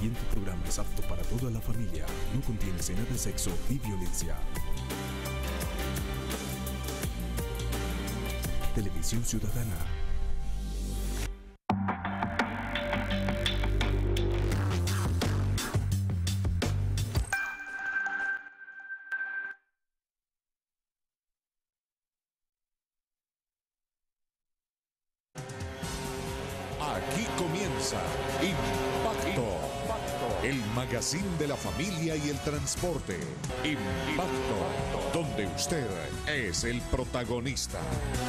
siguiente programa es apto para toda la familia. No contiene escenas de sexo ni violencia. Televisión Ciudadana. Aquí comienza Impacto, el magazine de la familia y el transporte. Impacto, donde usted es el protagonista.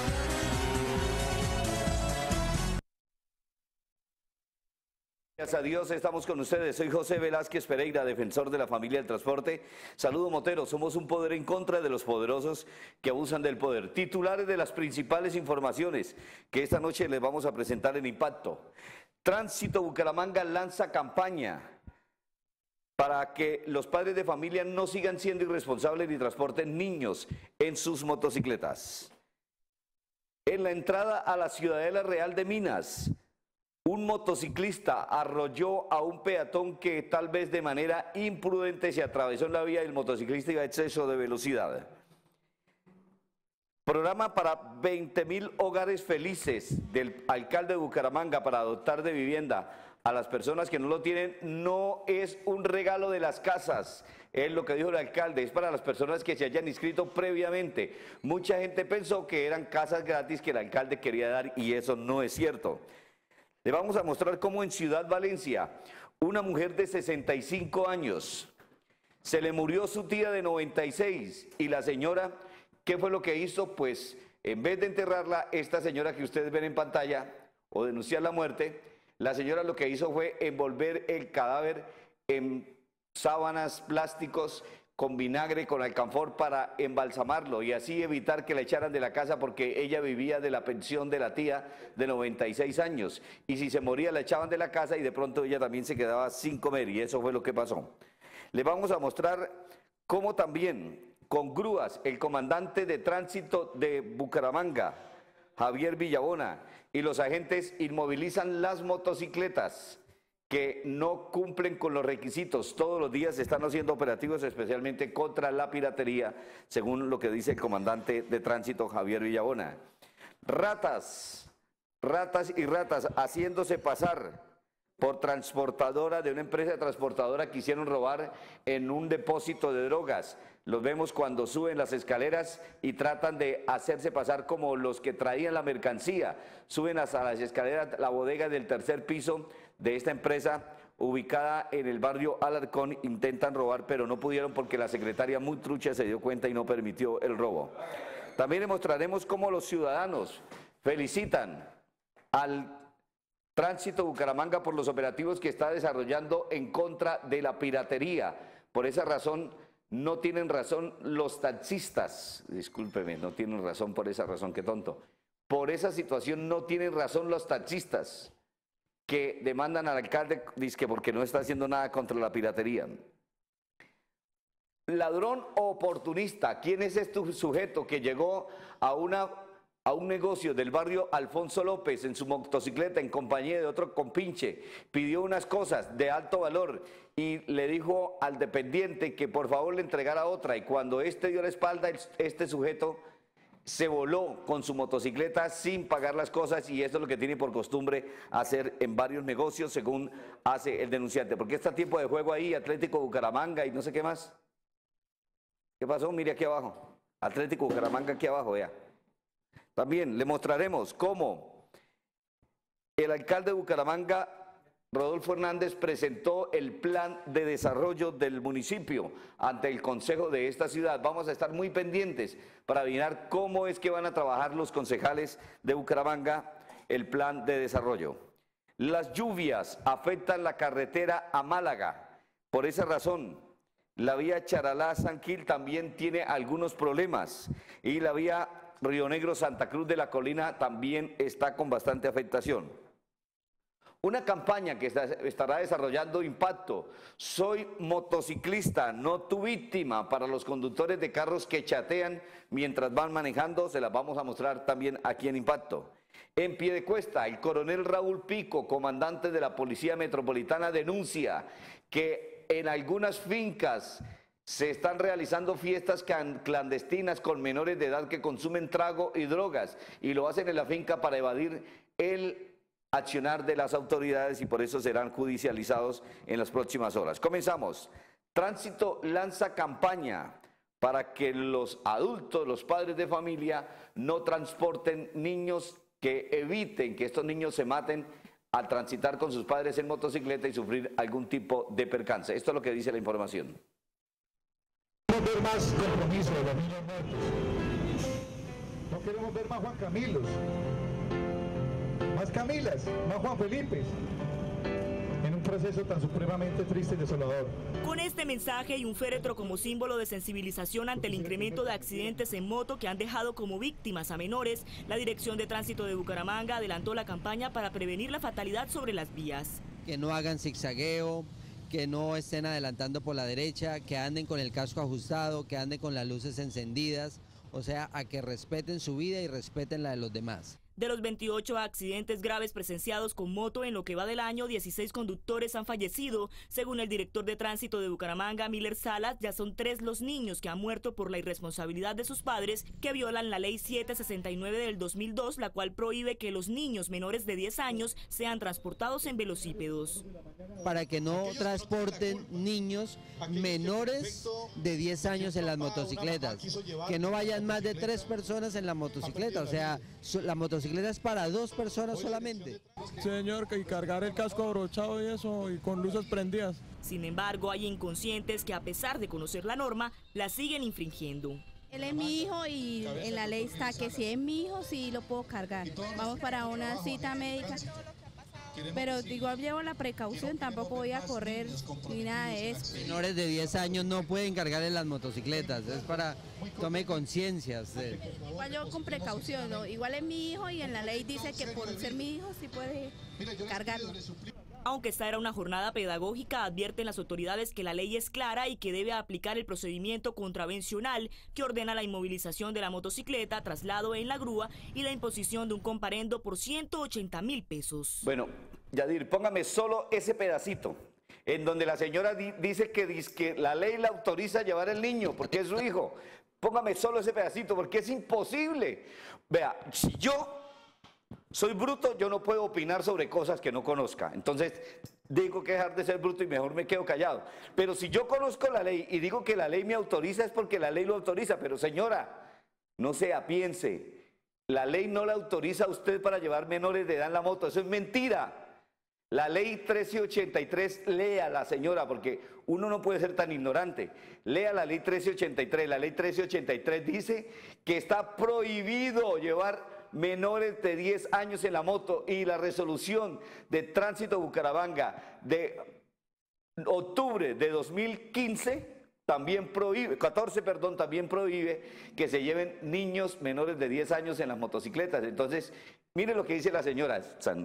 Gracias a Dios estamos con ustedes. Soy José Velázquez Pereira, defensor de la familia del transporte. Saludo Motero, somos un poder en contra de los poderosos que abusan del poder. Titulares de las principales informaciones que esta noche les vamos a presentar en Impacto. Tránsito Bucaramanga lanza campaña para que los padres de familia no sigan siendo irresponsables ni transporten niños en sus motocicletas. En la entrada a la Ciudadela Real de Minas, un motociclista arrolló a un peatón que tal vez de manera imprudente se atravesó en la vía y el motociclista iba a exceso de velocidad. Programa para 20.000 hogares felices del alcalde de Bucaramanga para adoptar de vivienda a las personas que no lo tienen. No es un regalo de las casas, es lo que dijo el alcalde, es para las personas que se hayan inscrito previamente. Mucha gente pensó que eran casas gratis que el alcalde quería dar y eso no es cierto. Le vamos a mostrar cómo en Ciudad Valencia, una mujer de 65 años, se le murió su tía de 96 y la señora, ¿qué fue lo que hizo? Pues en vez de enterrarla, esta señora que ustedes ven en pantalla o denunciar la muerte, la señora lo que hizo fue envolver el cadáver en sábanas, plásticos, con vinagre, con alcanfor para embalsamarlo y así evitar que la echaran de la casa porque ella vivía de la pensión de la tía de 96 años. Y si se moría la echaban de la casa y de pronto ella también se quedaba sin comer y eso fue lo que pasó. Les vamos a mostrar cómo también con grúas el comandante de tránsito de Bucaramanga, Javier Villabona, y los agentes inmovilizan las motocicletas que no cumplen con los requisitos. Todos los días se están haciendo operativos especialmente contra la piratería, según lo que dice el comandante de tránsito Javier Villabona. Ratas y ratas haciéndose pasar por transportadora de una empresa transportadora quisieron robar en un depósito de drogas. Los vemos cuando suben las escaleras y tratan de hacerse pasar como los que traían la mercancía. Suben hasta las escaleras, la bodega del tercer piso de esta empresa ubicada en el barrio Alarcón, intentan robar, pero no pudieron porque la secretaria muy trucha se dio cuenta y no permitió el robo. También les mostraremos cómo los ciudadanos felicitan al Tránsito Bucaramanga por los operativos que está desarrollando en contra de la piratería. Por esa razón, no tienen razón los taxistas, discúlpeme, no tienen razón por esa razón, qué tonto. Por esa situación no tienen razón los taxistas que demandan al alcalde, dizque porque no está haciendo nada contra la piratería. Ladrón oportunista, ¿quién es este sujeto que llegó a un negocio del barrio Alfonso López en su motocicleta en compañía de otro compinche, pidió unas cosas de alto valor y le dijo al dependiente que por favor le entregara otra y cuando este dio la espalda, este sujeto se voló con su motocicleta sin pagar las cosas y eso es lo que tiene por costumbre hacer en varios negocios según hace el denunciante. ¿Por qué está tiempo de juego ahí, Atlético Bucaramanga y no sé qué más? ¿Qué pasó? Mire aquí abajo, Atlético Bucaramanga aquí abajo, vea. También le mostraremos cómo el alcalde de Bucaramanga, Rodolfo Hernández, presentó el plan de desarrollo del municipio ante el consejo de esta ciudad. Vamos a estar muy pendientes para adivinar cómo es que van a trabajar los concejales de Bucaramanga el plan de desarrollo. Las lluvias afectan la carretera a Málaga. Por esa razón, la vía Charalá-San Gil también tiene algunos problemas y la vía Río Negro-Santa Cruz de la Colina también está con bastante afectación. Una campaña que estará desarrollando Impacto, soy motociclista, no tu víctima, para los conductores de carros que chatean mientras van manejando, se las vamos a mostrar también aquí en Impacto. En Piedecuesta, el coronel Raúl Pico, comandante de la Policía Metropolitana, denuncia que en algunas fincas se están realizando fiestas clandestinas con menores de edad que consumen trago y drogas y lo hacen en la finca para evadir el accionar de las autoridades y por eso serán judicializados en las próximas horas. Comenzamos. Tránsito lanza campaña para que los adultos, los padres de familia, no transporten niños, que eviten que estos niños se maten al transitar con sus padres en motocicleta y sufrir algún tipo de percance. Esto es lo que dice la información. Queremos ver más compromiso de los niños muertos. No queremos ver más Juan Camilos, más Camilas, más Juan Felipes, en un proceso tan supremamente triste y desolador. Con este mensaje y un féretro como símbolo de sensibilización ante el incremento de accidentes en moto que han dejado como víctimas a menores, la Dirección de Tránsito de Bucaramanga adelantó la campaña para prevenir la fatalidad sobre las vías. Que no hagan zigzagueo, que no estén adelantando por la derecha, que anden con el casco ajustado, que anden con las luces encendidas, o sea, a que respeten su vida y respeten la de los demás. De los 28 accidentes graves presenciados con moto en lo que va del año, 16 conductores han fallecido. Según el director de tránsito de Bucaramanga, Miller Salas, ya son 3 los niños que han muerto por la irresponsabilidad de sus padres, que violan la ley 769 del 2002, la cual prohíbe que los niños menores de 10 años sean transportados en velocípedos. Para que no transporten niños menores de 10 años en las motocicletas, que no vayan más de 3 personas en la motocicleta, o sea, la motocicleta es para 2 personas solamente. Señor, y cargar el casco abrochado y eso, y con luces prendidas. Sin embargo, hay inconscientes que a pesar de conocer la norma, la siguen infringiendo. Él es mi hijo y en la ley está que si es mi hijo, sí lo puedo cargar. Vamos para una cita médica. Pero igual llevo la precaución, tampoco voy a correr ni nada de eso. Menores de 10 años no pueden cargar en las motocicletas, es para tome conciencia. Igual yo con precaución, ¿no? Igual es mi hijo y en la ley dice que por ser mi hijo sí puede cargarlo. Aunque esta era una jornada pedagógica, advierten las autoridades que la ley es clara y que debe aplicar el procedimiento contravencional que ordena la inmovilización de la motocicleta, traslado en la grúa y la imposición de un comparendo por 180.000 pesos. Bueno, Yadir, póngame solo ese pedacito en donde la señora dice que la ley la autoriza a llevar el niño porque es su hijo. Póngame solo ese pedacito porque es imposible. Vea, si yo soy bruto, yo no puedo opinar sobre cosas que no conozca. Entonces, digo que dejar de ser bruto y mejor me quedo callado. Pero si yo conozco la ley y digo que la ley me autoriza, es porque la ley lo autoriza. Pero señora, no sea, piense. La ley no la autoriza a usted para llevar menores de edad en la moto. Eso es mentira. La ley 1383, lea la señora, porque uno no puede ser tan ignorante. Lea la ley 1383. La ley 1383 dice que está prohibido llevar menores de 10 años en la moto, y la resolución de tránsito Bucaramanga de octubre de 2015 también prohíbe, 14, perdón, también prohíbe que se lleven niños menores de 10 años en las motocicletas. Entonces, mire lo que dice la señora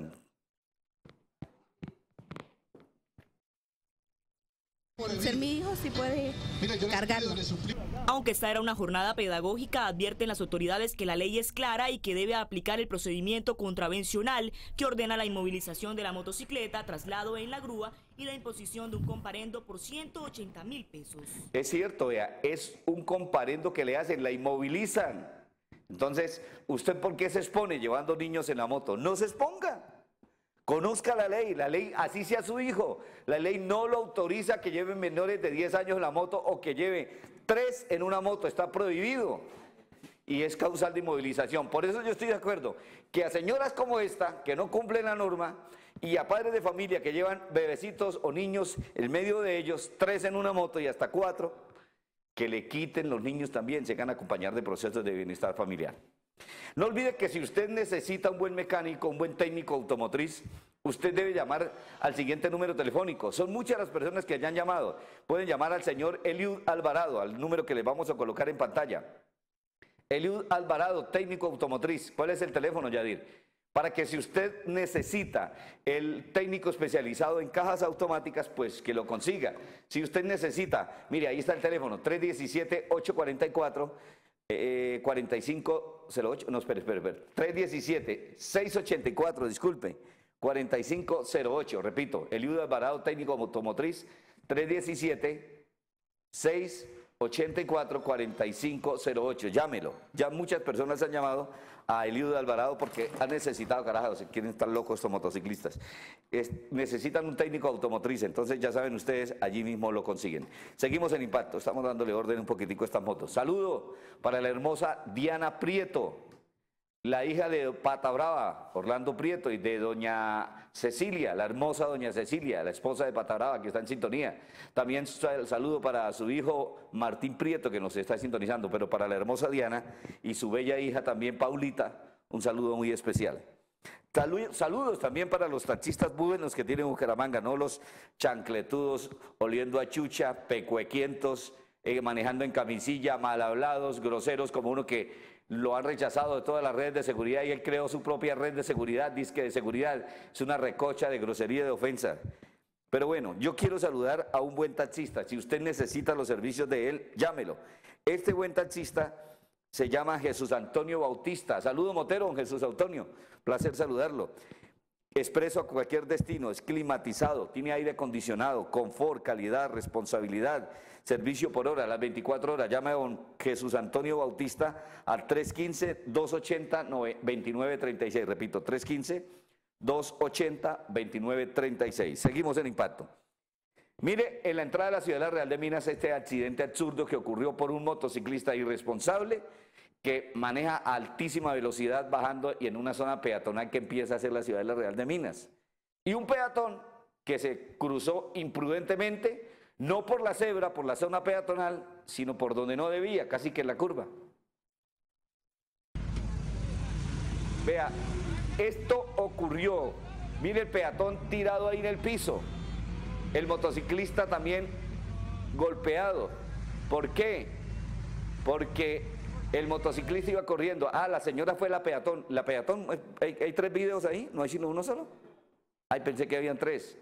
Por ser mi hijo sí puede cargarlo. Aunque esta era una jornada pedagógica, advierten las autoridades que la ley es clara y que debe aplicar el procedimiento contravencional que ordena la inmovilización de la motocicleta, traslado en la grúa y la imposición de un comparendo por 180.000 pesos. Es cierto, vea, es un comparendo que le hacen, la inmovilizan. Entonces, ¿usted por qué se expone llevando niños en la moto? No se exponga. Conozca la ley, así sea su hijo. La ley no lo autoriza que lleven menores de 10 años en la moto o que lleve 3 en una moto, está prohibido y es causal de inmovilización. Por eso yo estoy de acuerdo que a señoras como esta, que no cumplen la norma, y a padres de familia que llevan bebecitos o niños en medio de ellos, 3 en una moto y hasta 4, que le quiten los niños también, se van a acompañar de procesos de bienestar familiar. No olvide que si usted necesita un buen mecánico, un buen técnico automotriz, usted debe llamar al siguiente número telefónico. Son muchas las personas que hayan llamado. Pueden llamar al señor Eliud Alvarado, al número que les vamos a colocar en pantalla. Eliud Alvarado, técnico automotriz. ¿Cuál es el teléfono, Yadir? Para que si usted necesita el técnico especializado en cajas automáticas, pues que lo consiga. Si usted necesita, mire, ahí está el teléfono, 317-844. 4508, no, espere, 317-684, disculpe, 4508, repito, Eliudo Alvarado, técnico automotriz, 317-684-4508, llámelo. Ya muchas personas han llamado a Eliudo Alvarado porque han necesitado, carajo, si quieren estar locos estos motociclistas, necesitan un técnico automotriz, entonces ya saben ustedes, allí mismo lo consiguen. Seguimos en Impacto, estamos dándole orden un poquitico a estas motos. Saludo para la hermosa Diana Prieto, la hija de Pata Brava, Orlando Prieto, y de doña Cecilia, la hermosa doña Cecilia, la esposa de Pata Brava, que está en sintonía. También saludo para su hijo Martín Prieto, que nos está sintonizando, pero para la hermosa Diana y su bella hija también Paulita, un saludo muy especial. Saludos también para los taxistas buenos que tienen Bucaramanga, no los chancletudos, oliendo a chucha, pecuequientos, manejando en camisilla, mal hablados, groseros, como uno que lo han rechazado de todas las redes de seguridad y él creó su propia red de seguridad, disque de seguridad. Es una recocha de grosería, de ofensa. Pero bueno, yo quiero saludar a un buen taxista. Si usted necesita los servicios de él, llámelo. Este buen taxista se llama Jesús Antonio Bautista. Saludo, motero, don Jesús Antonio. Placer saludarlo. Expreso a cualquier destino, es climatizado, tiene aire acondicionado, confort, calidad, responsabilidad, servicio por hora, las 24 horas. Llame a don Jesús Antonio Bautista al 315-280-2936. Repito, 315-280-2936. Seguimos en Impacto. Mire, en la entrada de la ciudad de la Real de Minas, este accidente absurdo que ocurrió por un motociclista irresponsable que maneja a altísima velocidad bajando y en una zona peatonal que empieza a ser la ciudad de la Real de Minas. Y un peatón que se cruzó imprudentemente, no por la cebra, por la zona peatonal, sino por donde no debía, casi que en la curva. Vea, esto ocurrió. Mire el peatón tirado ahí en el piso. El motociclista también golpeado. ¿Por qué? Porque el motociclista iba corriendo. Ah, la señora fue la peatón. La peatón, ¿hay 3 videos ahí? ¿No hay sino uno solo? Ay, pensé que habían 3.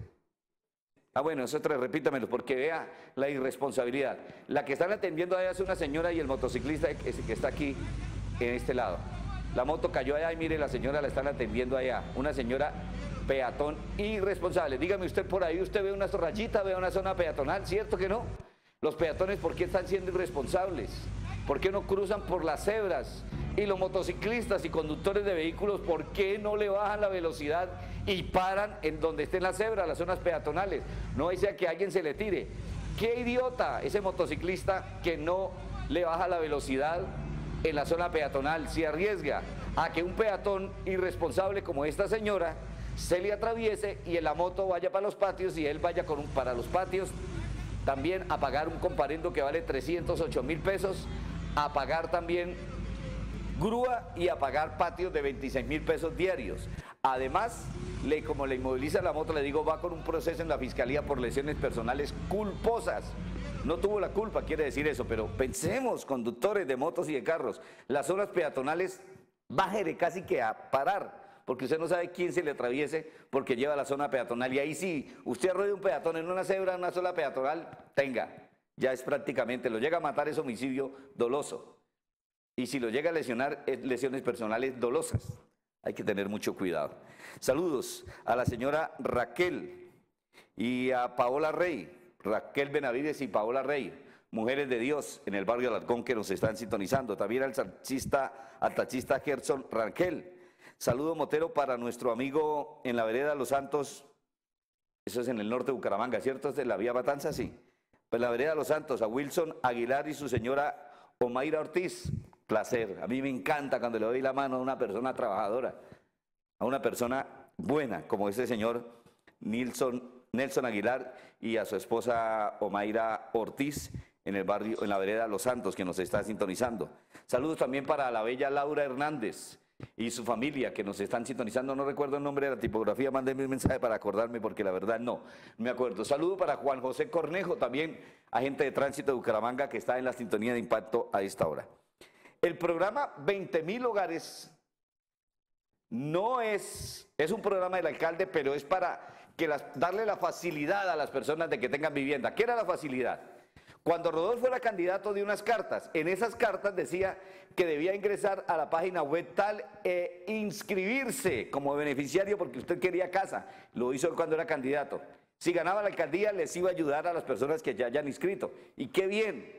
Ah, bueno, esos 3, repítamelos, porque vea la irresponsabilidad. La que están atendiendo allá es una señora y el motociclista que está aquí, en este lado. La moto cayó allá y mire, la señora la están atendiendo allá. Una señora peatón irresponsable. Dígame usted por ahí, usted ve una rayita, ve una zona peatonal, ¿cierto que no? Los peatones, ¿por qué están siendo irresponsables? ¿Por qué no cruzan por las cebras? Y los motociclistas y conductores de vehículos, ¿por qué no le bajan la velocidad y paran en donde estén las cebras, las zonas peatonales? No sea que alguien se le tire. ¡Qué idiota ese motociclista que no le baja la velocidad en la zona peatonal! Se arriesga a que un peatón irresponsable como esta señora se le atraviese y en la moto vaya para los patios y él vaya para los patios también a pagar un comparendo que vale 308.000 pesos, a pagar también grúa y a pagar patios de 26.000 pesos diarios. Además, como le inmoviliza la moto, le digo, va con un proceso en la fiscalía por lesiones personales culposas. No tuvo la culpa, quiere decir eso, pero pensemos, conductores de motos y de carros, las zonas peatonales, bájele casi que a parar, porque usted no sabe quién se le atraviese porque lleva la zona peatonal. Y ahí sí, usted arrolla un peatón en una cebra, en una zona peatonal, ya es prácticamente, lo llega a matar, es homicidio doloso. Y si lo llega a lesionar, es lesiones personales dolosas. Hay que tener mucho cuidado. Saludos a la señora Raquel y a Paola Rey, Raquel Benavides y Paola Rey, mujeres de Dios en el barrio Alarcón que nos están sintonizando. También al taxista Gerson Rangel. Saludo motero para nuestro amigo en la vereda Los Santos, eso es en el norte de Bucaramanga, ¿cierto? ¿Es de la vía Matanza? Sí. Pues la vereda Los Santos, a Wilson Aguilar y su señora Omaira Ortiz. Placer, a mí me encanta cuando le doy la mano a una persona trabajadora, a una persona buena, como ese señor Nelson Aguilar y a su esposa Omaira Ortiz en el barrio, en la vereda Los Santos, que nos está sintonizando. Saludos también para la bella Laura Hernández y su familia que nos están sintonizando. No recuerdo el nombre de la tipografía, mándenme un mensaje para acordarme porque la verdad no me acuerdo. Saludo para Juan José Cornejo, también agente de tránsito de Bucaramanga, que está en la sintonía de Impacto a esta hora. El programa 20.000 hogares no es un programa del alcalde, pero es para darle la facilidad a las personas de que tengan vivienda. ¿Qué era la facilidad? Cuando Rodolfo era candidato dio unas cartas. En esas cartas decía que debía ingresar a la página web tal e inscribirse como beneficiario porque usted quería casa. Lo hizo cuando era candidato. Si ganaba la alcaldía les iba a ayudar a las personas que ya hayan inscrito. Y qué bien.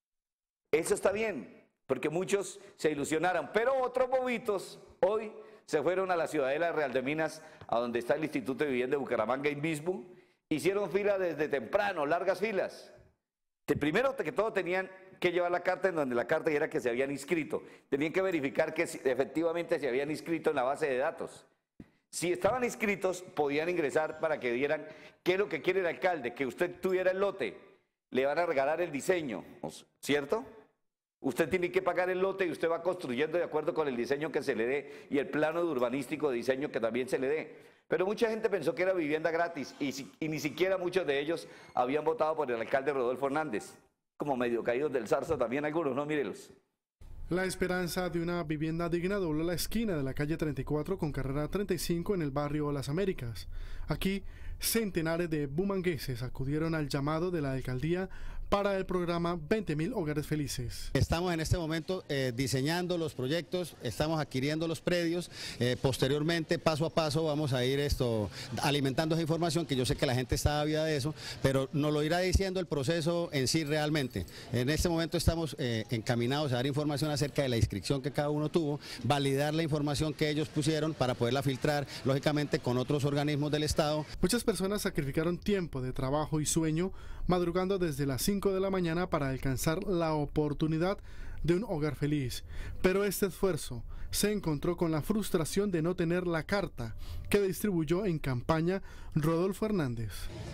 Eso está bien, porque muchos se ilusionaron. Pero otros bobitos hoy se fueron a la ciudadela de Real de Minas, a donde está el Instituto de Vivienda de Bucaramanga y mismo. Hicieron fila desde temprano, largas filas. Primero que todo tenían que llevar la carta en donde la carta era que se habían inscrito. Tenían que verificar que efectivamente se habían inscrito en la base de datos. Si estaban inscritos, podían ingresar para que vieran qué es lo que quiere el alcalde, que usted tuviera el lote. Le van a regalar el diseño, ¿cierto? Usted tiene que pagar el lote y usted va construyendo de acuerdo con el diseño que se le dé y el plano urbanístico de diseño que también se le dé. Pero mucha gente pensó que era vivienda gratis y ni siquiera muchos de ellos habían votado por el alcalde Rodolfo Hernández. Como medio caídos del zarzo también algunos, ¿no? Mírelos. La esperanza de una vivienda digna dobló la esquina de la calle 34 con carrera 35 en el barrio Las Américas. Aquí, centenares de bumangueses acudieron al llamado de la alcaldía para el programa 20.000 hogares felices. Estamos en este momento diseñando los proyectos, estamos adquiriendo los predios, posteriormente paso a paso vamos a ir alimentando esa información, que yo sé que la gente está ávida de eso, pero nos lo irá diciendo el proceso en sí realmente. En este momento estamos encaminados a dar información acerca de la inscripción que cada uno tuvo, validar la información que ellos pusieron para poderla filtrar, lógicamente con otros organismos del Estado. Muchas personas sacrificaron tiempo de trabajo y sueño, madrugando desde las 5 de la mañana para alcanzar la oportunidad de un hogar feliz. Pero este esfuerzo se encontró con la frustración de no tener la carta que distribuyó en campaña Rodolfo Hernández.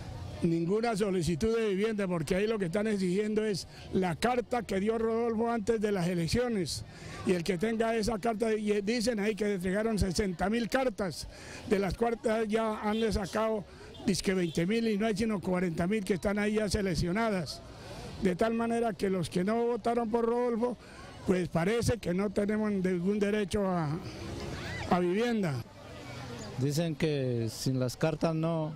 Ninguna solicitud de vivienda, porque ahí lo que están exigiendo es la carta que dio Rodolfo antes de las elecciones. Y el que tenga esa carta, y dicen ahí que entregaron 60.000 cartas, de las cuales ya han sacado dizque 20.000 y no hay sino 40.000 que están ahí ya seleccionadas. De tal manera que los que no votaron por Rodolfo, pues parece que no tenemos ningún derecho a vivienda. Dicen que sin las cartas no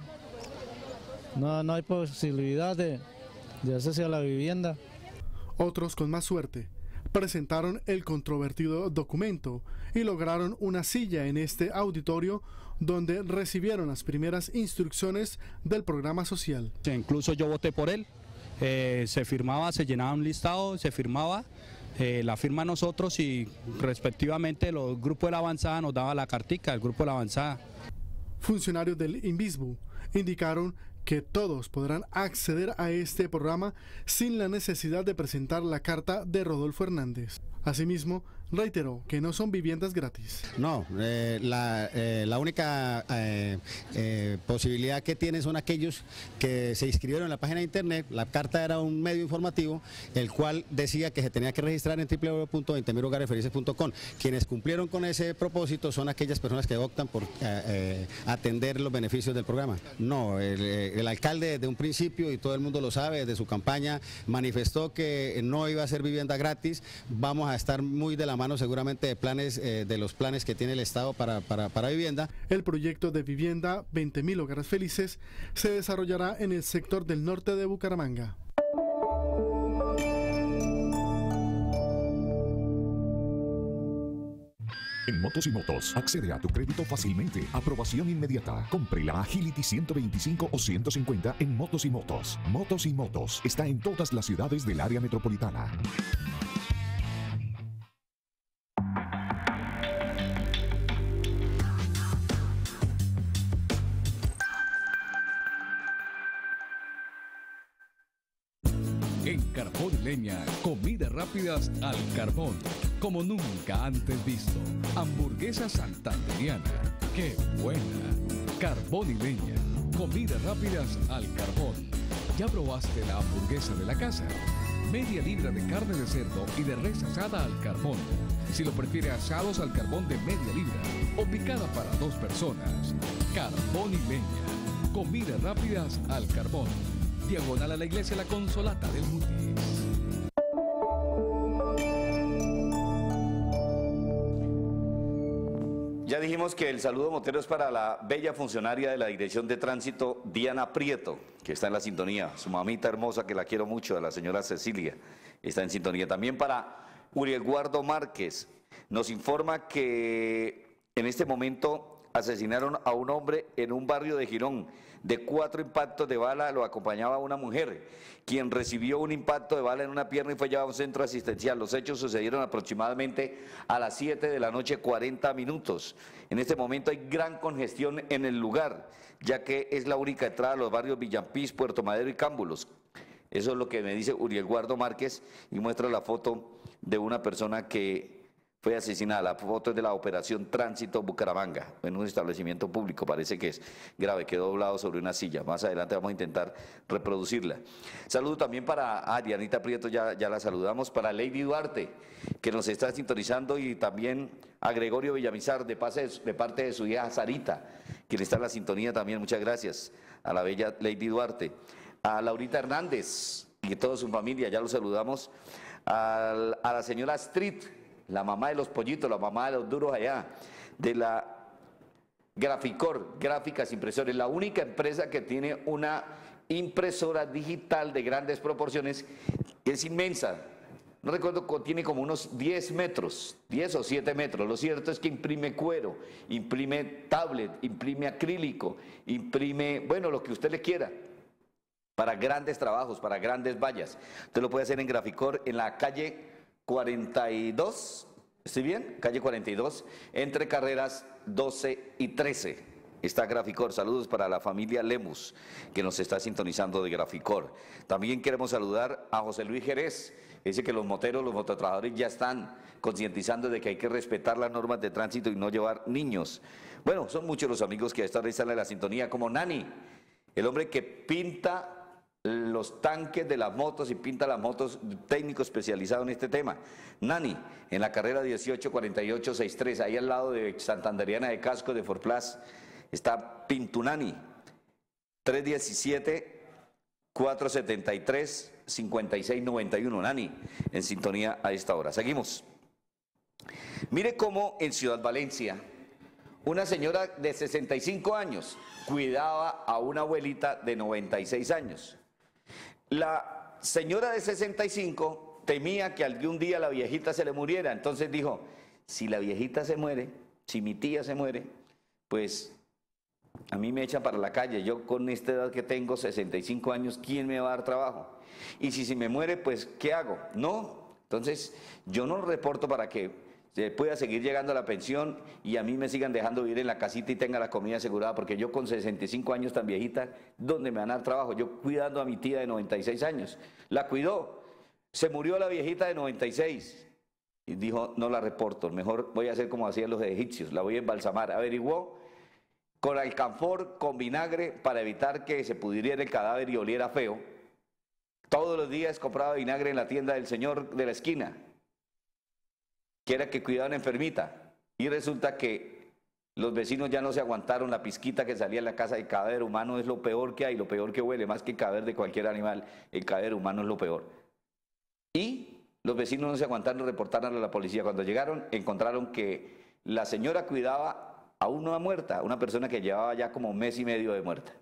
hay posibilidad de hacerse a la vivienda. Otros con más suerte presentaron el controvertido documento y lograron una silla en este auditorio donde recibieron las primeras instrucciones del programa social. Incluso yo voté por él, se firmaba, se llenaba un listado, se firmaba, la firma nosotros y respectivamente el grupo de la avanzada nos daba la cartica, el grupo de la avanzada. Funcionarios del INVISBU indicaron que todos podrán acceder a este programa sin la necesidad de presentar la carta de Rodolfo Hernández. Asimismo, reiteró que no son viviendas gratis. No, la única posibilidad que tienen son aquellos que se inscribieron en la página de internet. La carta era un medio informativo, el cual decía que se tenía que registrar en www.20.000hogaresfelices.com. Quienes cumplieron con ese propósito son aquellas personas que optan por atender los beneficios del programa. No, el alcalde desde un principio, y todo el mundo lo sabe, desde su campaña manifestó que no iba a ser vivienda gratis. Vamos a estar muy de la mano seguramente de planes, de los planes que tiene el Estado para vivienda. El proyecto de vivienda 20.000 hogares felices se desarrollará en el sector del norte de Bucaramanga. En Motos y Motos, accede a tu crédito fácilmente. Aprobación inmediata. Compre la Agility 125 o 150 en Motos y Motos. Motos y Motos está en todas las ciudades del área metropolitana. En Carbón y Leña, comidas rápidas al carbón, como nunca antes visto. Hamburguesa santanderiana, ¡qué buena! Carbón y Leña, comidas rápidas al carbón. ¿Ya probaste la hamburguesa de la casa? Media libra de carne de cerdo y de res asada al carbón. Si lo prefiere, asados al carbón de media libra o picada para 2 personas. Carbón y Leña, comidas rápidas al carbón. Diagonal a la iglesia La Consolata del Mutis. Ya dijimos decimos que el saludo motero es para la bella funcionaria de la Dirección de Tránsito, Diana Prieto, que está en la sintonía. Su mamita hermosa, que la quiero mucho, a la señora Cecilia, está en sintonía. También para Uriel Guardo Márquez. Nos informa que en este momento asesinaron a un hombre en un barrio de Girón. De 4 impactos de bala lo acompañaba una mujer, quien recibió un impacto de bala en una pierna y fue llevado a un centro asistencial. Los hechos sucedieron aproximadamente a las 7 de la noche, 40 minutos. En este momento hay gran congestión en el lugar, ya que es la única entrada a los barrios Villampís, Puerto Madero y Cámbulos. Eso es lo que me dice Uriel Guardo Márquez y muestra la foto de una persona que fue asesinada. La foto es de la operación Tránsito Bucaramanga, en un establecimiento público, parece que es grave, quedó doblado sobre una silla. Más adelante vamos a intentar reproducirla. Saludo también para Dianita Prieto, ya la saludamos, para Lady Duarte, que nos está sintonizando, y también a Gregorio Villamizar, de parte de su hija Sarita, quien está en la sintonía también. Muchas gracias a la bella Lady Duarte. A Laurita Hernández y toda su familia, ya lo saludamos. A la señora Astrid, la mamá de los pollitos, la mamá de los duros allá, de la Graficor, Gráficas Impresores, la única empresa que tiene una impresora digital de grandes proporciones, es inmensa. No recuerdo, tiene como unos 10 metros, 10 o 7 metros. Lo cierto es que imprime cuero, imprime tablet, imprime acrílico, imprime, bueno, lo que usted le quiera, para grandes trabajos, para grandes vallas. Usted lo puede hacer en Graficor, en la calle 42, ¿estoy bien? Calle 42, entre carreras 12 y 13. Está Graficor. Saludos para la familia Lemus, que nos está sintonizando de Graficor. También queremos saludar a José Luis Jerez. Dice que los moteros, los mototrabajadores ya están concientizando de que hay que respetar las normas de tránsito y no llevar niños. Bueno, son muchos los amigos que a esta vez están en la sintonía, como Nani, el hombre que pinta los tanques de las motos y pinta las motos, técnico especializado en este tema. Nani, en la carrera 184863, ahí al lado de Santanderiana de Casco de Forplas, está Pintunani, 317-473-5691. Nani, en sintonía a esta hora. Seguimos. Mire cómo en Ciudad Valencia, una señora de 65 años cuidaba a una abuelita de 96 años. La señora de 65 temía que algún día la viejita se le muriera, entonces dijo, si la viejita se muere, si mi tía se muere, pues a mí me echan para la calle. Yo con esta edad que tengo, 65 años, ¿quién me va a dar trabajo? Y si me muere, pues ¿qué hago? No, entonces yo no reporto para que se pueda seguir llegando a la pensión y a mí me sigan dejando vivir en la casita y tenga la comida asegurada, porque yo con 65 años tan viejita, ¿dónde me van a dar trabajo? Yo cuidando a mi tía de 96 años, la cuidó, se murió la viejita de 96 y dijo, no la reporto, mejor voy a hacer como hacían los egipcios, la voy a embalsamar. Averiguó con alcanfor, con vinagre, para evitar que se pudriera el cadáver y oliera feo. Todos los días compraba vinagre en la tienda del señor de la esquina, que era que cuidaba a una enfermita, y resulta que los vecinos ya no se aguantaron la pizquita que salía en la casa. El cadáver humano es lo peor que hay, lo peor que huele, más que el cadáver de cualquier animal, el cadáver humano es lo peor. Y los vecinos no se aguantaron, reportaron a la policía. Cuando llegaron, encontraron que la señora cuidaba a una muerta, una persona que llevaba ya como 1 mes y medio de muerta.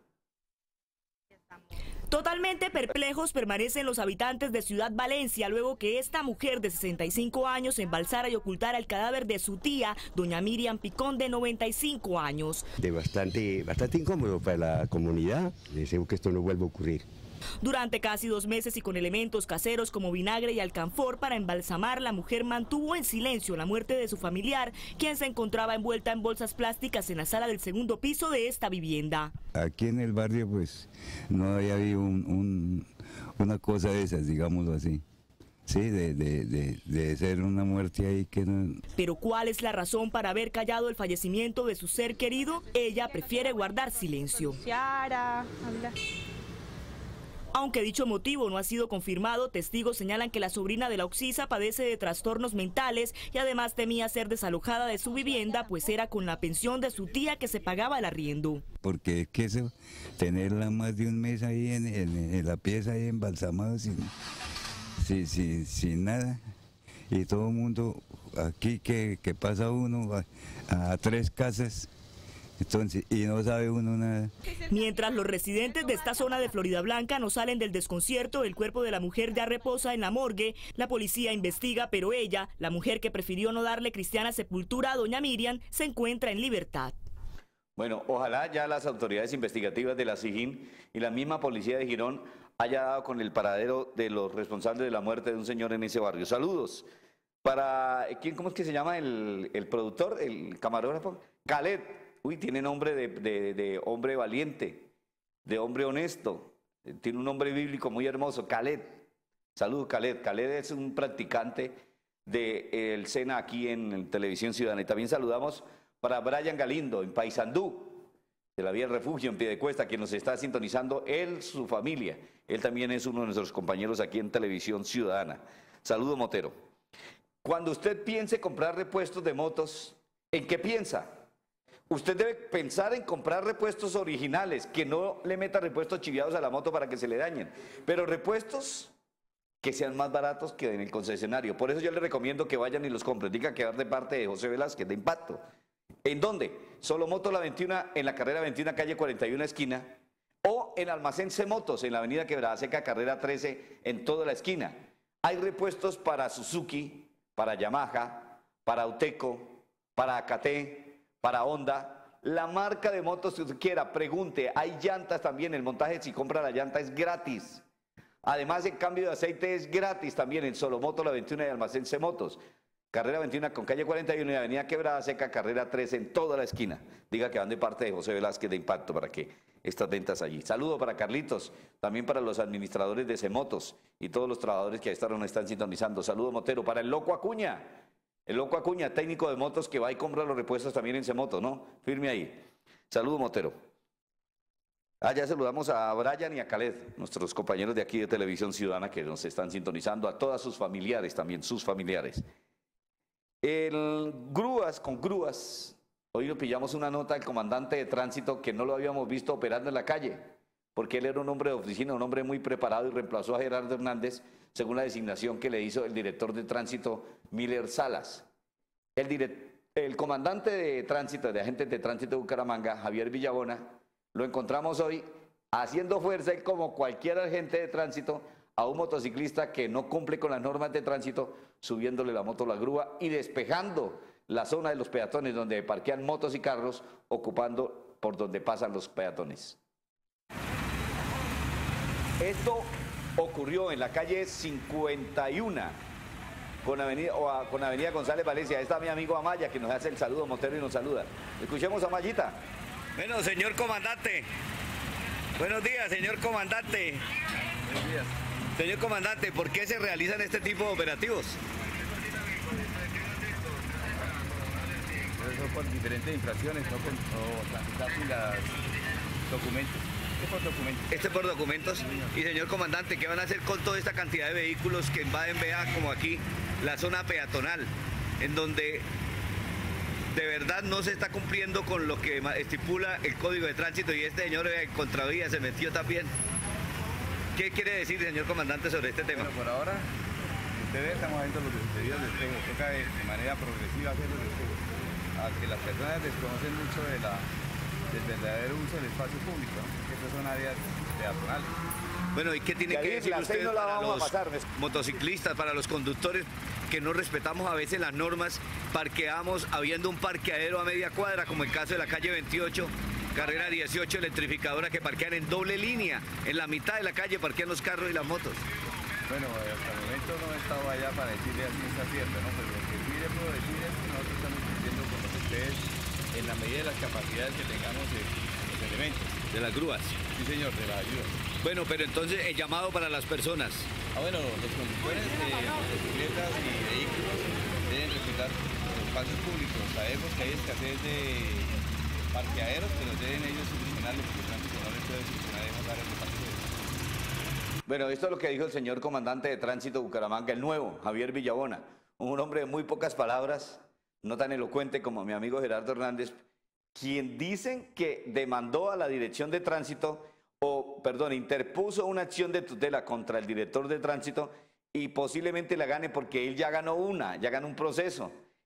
Totalmente perplejos permanecen los habitantes de Ciudad Valencia luego que esta mujer de 65 años embalsara y ocultara el cadáver de su tía, doña Miriam Picón, de 95 años. Bastante incómodo para la comunidad. Deseo que esto no vuelva a ocurrir. Durante casi 2 meses y con elementos caseros como vinagre y alcanfor para embalsamar, la mujer mantuvo en silencio la muerte de su familiar, quien se encontraba envuelta en bolsas plásticas en la sala del 2º piso de esta vivienda. Aquí en el barrio pues no había habido una cosa de esas, digámoslo así. Sí, de ser una muerte ahí que no... Pero ¿cuál es la razón para haber callado el fallecimiento de su ser querido? Ella prefiere guardar silencio. Aunque dicho motivo no ha sido confirmado, testigos señalan que la sobrina de la occisa padece de trastornos mentales y además temía ser desalojada de su vivienda, pues era con la pensión de su tía que se pagaba el arriendo. Porque es que eso, tenerla más de 1 mes ahí en la pieza ahí embalsamada sin nada, y todo el mundo aquí que pasa uno a 3 casas, entonces, y no sabe uno nada. Mientras los residentes de esta zona de Florida Blanca no salen del desconcierto, el cuerpo de la mujer ya reposa en la morgue. La policía investiga, pero ella, la mujer que prefirió no darle cristiana sepultura a doña Miriam, se encuentra en libertad. Bueno, ojalá ya las autoridades investigativas de la SIJIN y la misma policía de Girón haya dado con el paradero de los responsables de la muerte de un señor en ese barrio. Saludos. Para, ¿cómo es que se llama el productor, el camarógrafo? Khaled. Uy, tiene nombre de hombre valiente, de hombre honesto. Tiene un nombre bíblico muy hermoso, Khaled. Saludos, Khaled. Khaled es un practicante del SENA aquí en Televisión Ciudadana. Y también saludamos para Brian Galindo, en Paysandú, de la Vía del Refugio, en Piedecuesta, quien nos está sintonizando, él, su familia. Él también es uno de nuestros compañeros aquí en Televisión Ciudadana. Saludo, Motero. Cuando usted piense comprar repuestos de motos, ¿en qué piensa? Usted debe pensar en comprar repuestos originales, que no le meta repuestos chiviados a la moto para que se le dañen, pero repuestos que sean más baratos que en el concesionario. Por eso yo le recomiendo que vayan y los compren. Diga que va de parte de José Velázquez, de Impacto. ¿En dónde? Solo Moto La 21, en la carrera 21, calle 41, esquina, o en Almacén C Motos, en la avenida Quebrada Seca, carrera 13, en toda la esquina. Hay repuestos para Suzuki, para Yamaha, para Auteco, para AKT, para Honda, la marca de motos que usted quiera. Pregunte, hay llantas también, el montaje si compra la llanta es gratis. Además, el cambio de aceite es gratis también en Solo Moto La 21 y Almacén C Motos. Carrera 21 con calle 41 y avenida Quebrada Seca, carrera 13 en toda la esquina. Diga que van de parte de José Velázquez de Impacto para que estas ventas allí. Saludo para Carlitos, también para los administradores de C-Motos y todos los trabajadores que a esta hora nos están sintonizando. Saludo, Motero, para el Loco Acuña. El Loco Acuña, técnico de motos que va y compra los repuestos también en C-Moto, ¿no? Firme ahí. Saludo, Motero. Ya saludamos a Brian y a Khaled, nuestros compañeros de aquí de Televisión Ciudadana que nos están sintonizando, a todas sus familiares también, sus familiares. Con grúas, hoy nos pillamos una nota del comandante de tránsito que no lo habíamos visto operando en la calle, porque él era un hombre de oficina, un hombre muy preparado y reemplazó a Gerardo Hernández según la designación que le hizo el director de tránsito Miller Salas. El comandante de tránsito, de agentes de tránsito de Bucaramanga, Javier Villabona, lo encontramos hoy haciendo fuerza, él como cualquier agente de tránsito, a un motociclista que no cumple con las normas de tránsito, subiéndole la moto a la grúa y despejando la zona de los peatones donde parquean motos y carros, ocupando por donde pasan los peatones. Esto ocurrió en la calle 51 con avenida González Valencia. Ahí está mi amigo Amaya que nos hace el saludo, Montero, y nos saluda. Escuchemos a Amayita. Bueno, señor comandante. Buenos días, señor comandante. Buenos días. Señor comandante, ¿por qué se realizan este tipo de operativos? Eso por diferentes infracciones, no tramitar sin los documentos. Este es por documentos. Y señor comandante, ¿qué van a hacer con toda esta cantidad de vehículos que invaden, vea, como aquí, la zona peatonal, en donde de verdad no se está cumpliendo con lo que estipula el Código de Tránsito y este señor en contravía se metió también? ¿Qué quiere decir, señor comandante, sobre este tema? Bueno, por ahora, ustedes estamos haciendo los debidos despejos, toca de manera progresiva hacer los despejos, aunque las personas desconocen mucho del verdadero uso del espacio público, ¿no? Que estas son áreas peatonales. Bueno, ¿y qué tiene que decir usted para los motociclistas, para los conductores que no respetamos a veces las normas, parqueamos habiendo un parqueadero a media cuadra, como el caso de la calle 28, carrera 18, electrificadora, que parquean en doble línea, en la mitad de la calle parquean los carros y las motos? Bueno, hasta el momento no he estado allá para decirle así está cierto, ¿no? Pero lo que sí le puedo decir es que nosotros estamos cumpliendo con lo que ustedes, en la medida de las capacidades que tengamos de los elementos. ¿De las grúas? Sí, señor, de las ayudas. Bueno, pero entonces el llamado para las personas. Bueno, los conductores de motocicletas y vehículos deben respetar los espacios públicos. Sabemos que hay escasez de parqueaderos, pero deben ellos solucionarlo porque el tránsito no les puede solucionar esas áreas de parqueo. Bueno, esto es lo que dijo el señor comandante de tránsito de Bucaramanga, el nuevo, Javier Villabona, un hombre de muy pocas palabras, no tan elocuente como mi amigo Gerardo Hernández, quien dicen que demandó a la dirección de tránsito, interpuso una acción de tutela contra el director de tránsito y posiblemente la gane porque él ya ganó un proceso.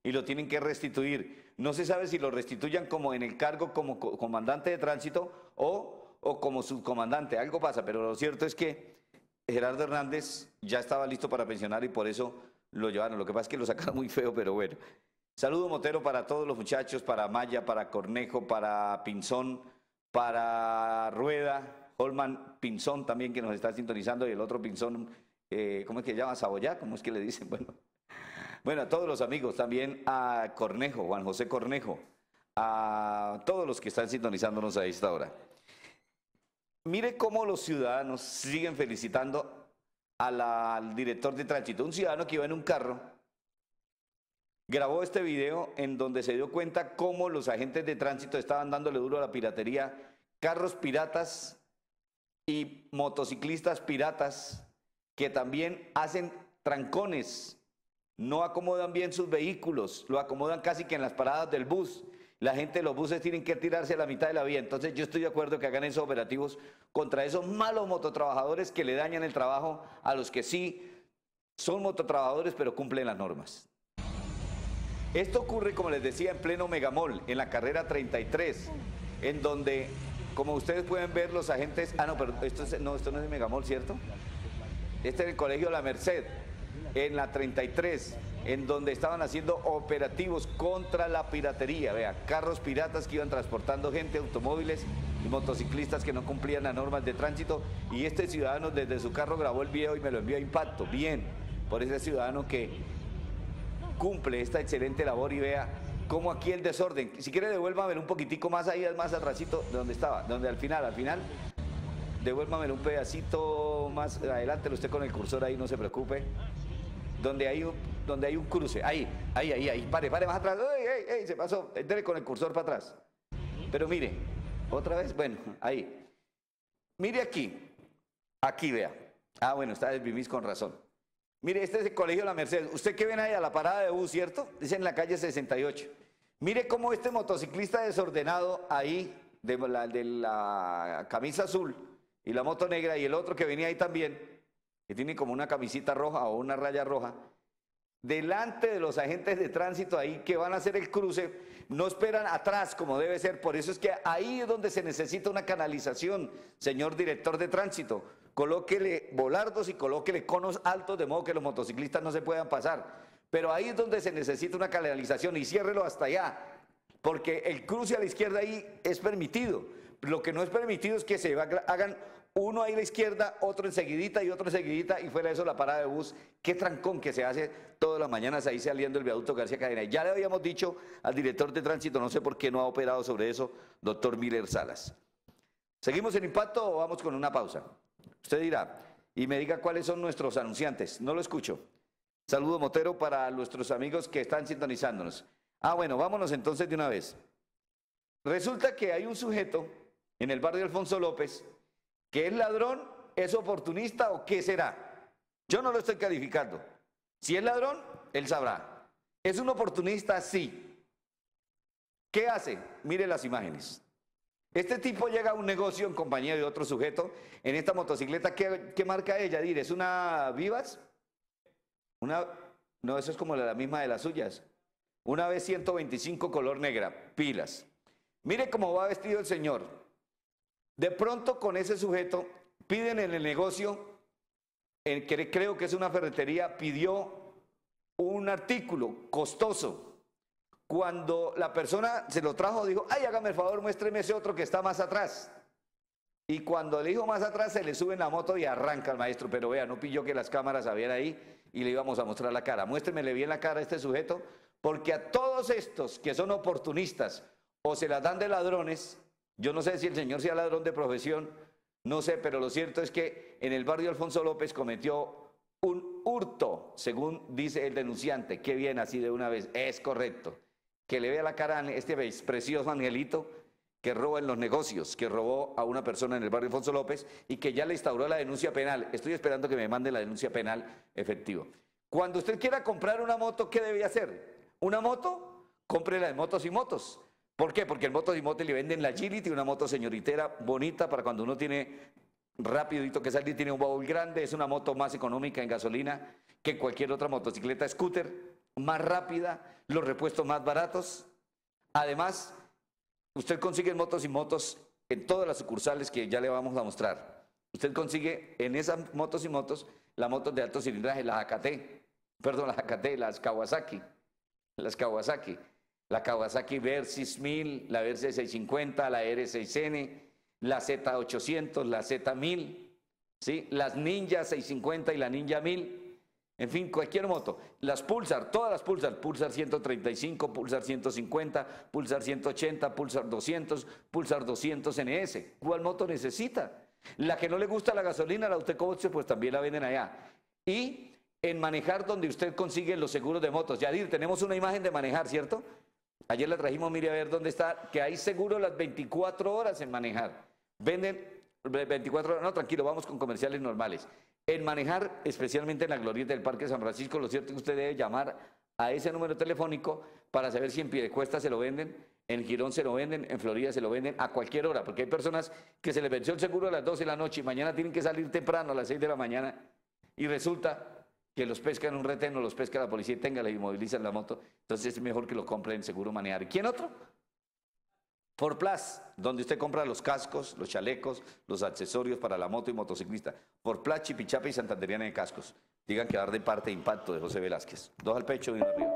y lo tienen que restituir. No se sabe si lo restituyan como en el cargo como comandante de tránsito o como subcomandante. Algo pasa, pero lo cierto es que Gerardo Hernández ya estaba listo para pensionar y por eso lo llevaron. Lo que pasa es que lo sacaron muy feo, pero bueno. Saludo motero para todos los muchachos, para Maya, para Cornejo, para Pinzón, para Rueda, Holman Pinzón también que nos está sintonizando, y el otro Pinzón, ¿cómo es que se llama? Saboyá, ¿cómo es que le dicen? Bueno, a todos los amigos, también a Cornejo, Juan José Cornejo, a todos los que están sintonizándonos a esta hora. Mire cómo los ciudadanos siguen felicitando al director de tránsito. Un ciudadano que iba en un carro grabó este video en donde se dio cuenta cómo los agentes de tránsito estaban dándole duro a la piratería, carros piratas y motociclistas piratas que también hacen trancones, no acomodan bien sus vehículos, lo acomodan casi que en las paradas del bus. La gente de los buses tienen que tirarse a la mitad de la vía. Entonces yo estoy de acuerdo que hagan esos operativos contra esos malos mototrabajadores que le dañan el trabajo a los que sí son mototrabajadores pero cumplen las normas. Esto ocurre, como les decía, en pleno Megamall, en la carrera 33, en donde, como ustedes pueden ver, los agentes... Ah, no, pero esto no es el Megamall, ¿cierto? Este es el Colegio La Merced, en la 33, en donde estaban haciendo operativos contra la piratería. Vea, carros piratas que iban transportando gente, automóviles y motociclistas que no cumplían las normas de tránsito. Y este ciudadano desde su carro grabó el video y me lo envió a Impacto. Bien, por ese ciudadano que cumple esta excelente labor, y vea cómo aquí el desorden. Si quiere, devuélvamelo un poquitico más ahí, más atrásito de donde estaba, donde al final, devuélvamelo un pedacito más adelante, usted con el cursor ahí, no se preocupe. Donde hay un cruce, ahí, pare más atrás, ¡ey! Se pasó, entre con el cursor para atrás. Pero mire, otra vez, bueno, ahí. Mire aquí vea. Ah, bueno, está desvimis con razón. Mire, este es el Colegio La Merced. Usted que ven ahí a la parada de bus, ¿cierto? Dice en la calle 68. Mire cómo este motociclista desordenado ahí, de la camisa azul y la moto negra, y el otro que venía ahí también, que tiene como una camisita roja o una raya roja, delante de los agentes de tránsito ahí que van a hacer el cruce, no esperan atrás como debe ser. Por eso es que ahí es donde se necesita una canalización, señor director de tránsito. Colóquele volardos y colóquele conos altos de modo que los motociclistas no se puedan pasar. Pero ahí es donde se necesita una canalización, y ciérrelo hasta allá, porque el cruce a la izquierda ahí es permitido. Lo que no es permitido es que se hagan uno ahí a la izquierda, otro enseguidita y otro enseguidita, y fuera de eso la parada de bus. Qué trancón que se hace todas las mañanas ahí saliendo el viaducto García Cadena. Ya le habíamos dicho al director de tránsito, no sé por qué no ha operado sobre eso, doctor Miller Salas. ¿Seguimos en Impacto o vamos con una pausa? Usted dirá, y me diga cuáles son nuestros anunciantes. No lo escucho. Saludo motero para nuestros amigos que están sintonizándonos. Ah, bueno, vámonos entonces de una vez. Resulta que hay un sujeto en el barrio Alfonso López que es ladrón, es oportunista o qué será. Yo no lo estoy calificando. Si es ladrón, él sabrá. ¿Es un oportunista? Sí. ¿Qué hace? Mire las imágenes. Este tipo llega a un negocio en compañía de otro sujeto en esta motocicleta. ¿Qué marca ella? Dire, ¿es una Vivas? No, eso es como la misma de las suyas. Una V125 color negra, pilas. Mire cómo va vestido el señor. De pronto con ese sujeto piden en el negocio, que creo que es una ferretería, pidió un artículo costoso. Cuando la persona se lo trajo, dijo, ay, hágame el favor, muéstreme ese otro que está más atrás. Y cuando le dijo más atrás, se le sube en la moto y arranca el maestro. Pero vea, no pilló que las cámaras habían ahí y le íbamos a mostrar la cara. Muéstremele bien la cara a este sujeto, porque a todos estos que son oportunistas o se las dan de ladrones, yo no sé si el señor sea ladrón de profesión, no sé, pero lo cierto es que en el barrio Alfonso López cometió un hurto, según dice el denunciante. Qué bien, así de una vez, es correcto. Que le vea la cara a este precioso angelito que roba en los negocios, que robó a una persona en el barrio Alfonso López y que ya le instauró la denuncia penal. Estoy esperando que me mande la denuncia penal efectiva. Cuando usted quiera comprar una moto, ¿qué debe hacer? ¿Una moto? Cómprela de Motos y Motos. ¿Por qué? Porque en Motos y Motos le venden la Agility, una moto señoritera bonita para cuando uno tiene rapidito que salir, tiene un baúl grande, es una moto más económica en gasolina que cualquier otra motocicleta scooter. más rápida, los repuestos más baratos. Además, usted consigue motos y motos en todas las sucursales que ya le vamos a mostrar. Usted consigue en esas motos y motos las motos de alto cilindraje, las Kawasaki. La Kawasaki Versys 1000, la Versys 650, la R6N, la Z800, la Z1000, ¿sí? Las Ninja 650 y la Ninja 1000. En fin, cualquier moto. Las Pulsar, todas las Pulsar. Pulsar 135, Pulsar 150, Pulsar 180, Pulsar 200, Pulsar 200 NS. ¿Cuál moto necesita? La que no le gusta la gasolina, la Autocoche, pues también la venden allá. Y en Manejar, donde usted consigue los seguros de motos. Yadir, tenemos una imagen de Manejar, ¿cierto? Ayer la trajimos, mire a ver dónde está, que hay seguro las 24 horas en Manejar. Venden 24 horas, no, tranquilo, vamos con comerciales normales. En Manejar, especialmente en la glorieta del Parque San Francisco, lo cierto es que usted debe llamar a ese número telefónico para saber si en Piedecuesta se lo venden, en Girón se lo venden, en Florida se lo venden a cualquier hora, porque hay personas que se les venció el seguro a las 12 de la noche y mañana tienen que salir temprano a las 6 de la mañana y resulta que los pesca en un retén o los pesca la policía y tenga, le inmovilizan la moto. Entonces es mejor que lo compre en Seguro Manejar. ¿Y quién otro? Forplas, donde usted compra los cascos, los chalecos, los accesorios para la moto y motociclista. Forplas, Chipichape y Santanderiana de Cascos. Digan que dar de parte de Impacto de José Velázquez. 2 al pecho y 1 arriba.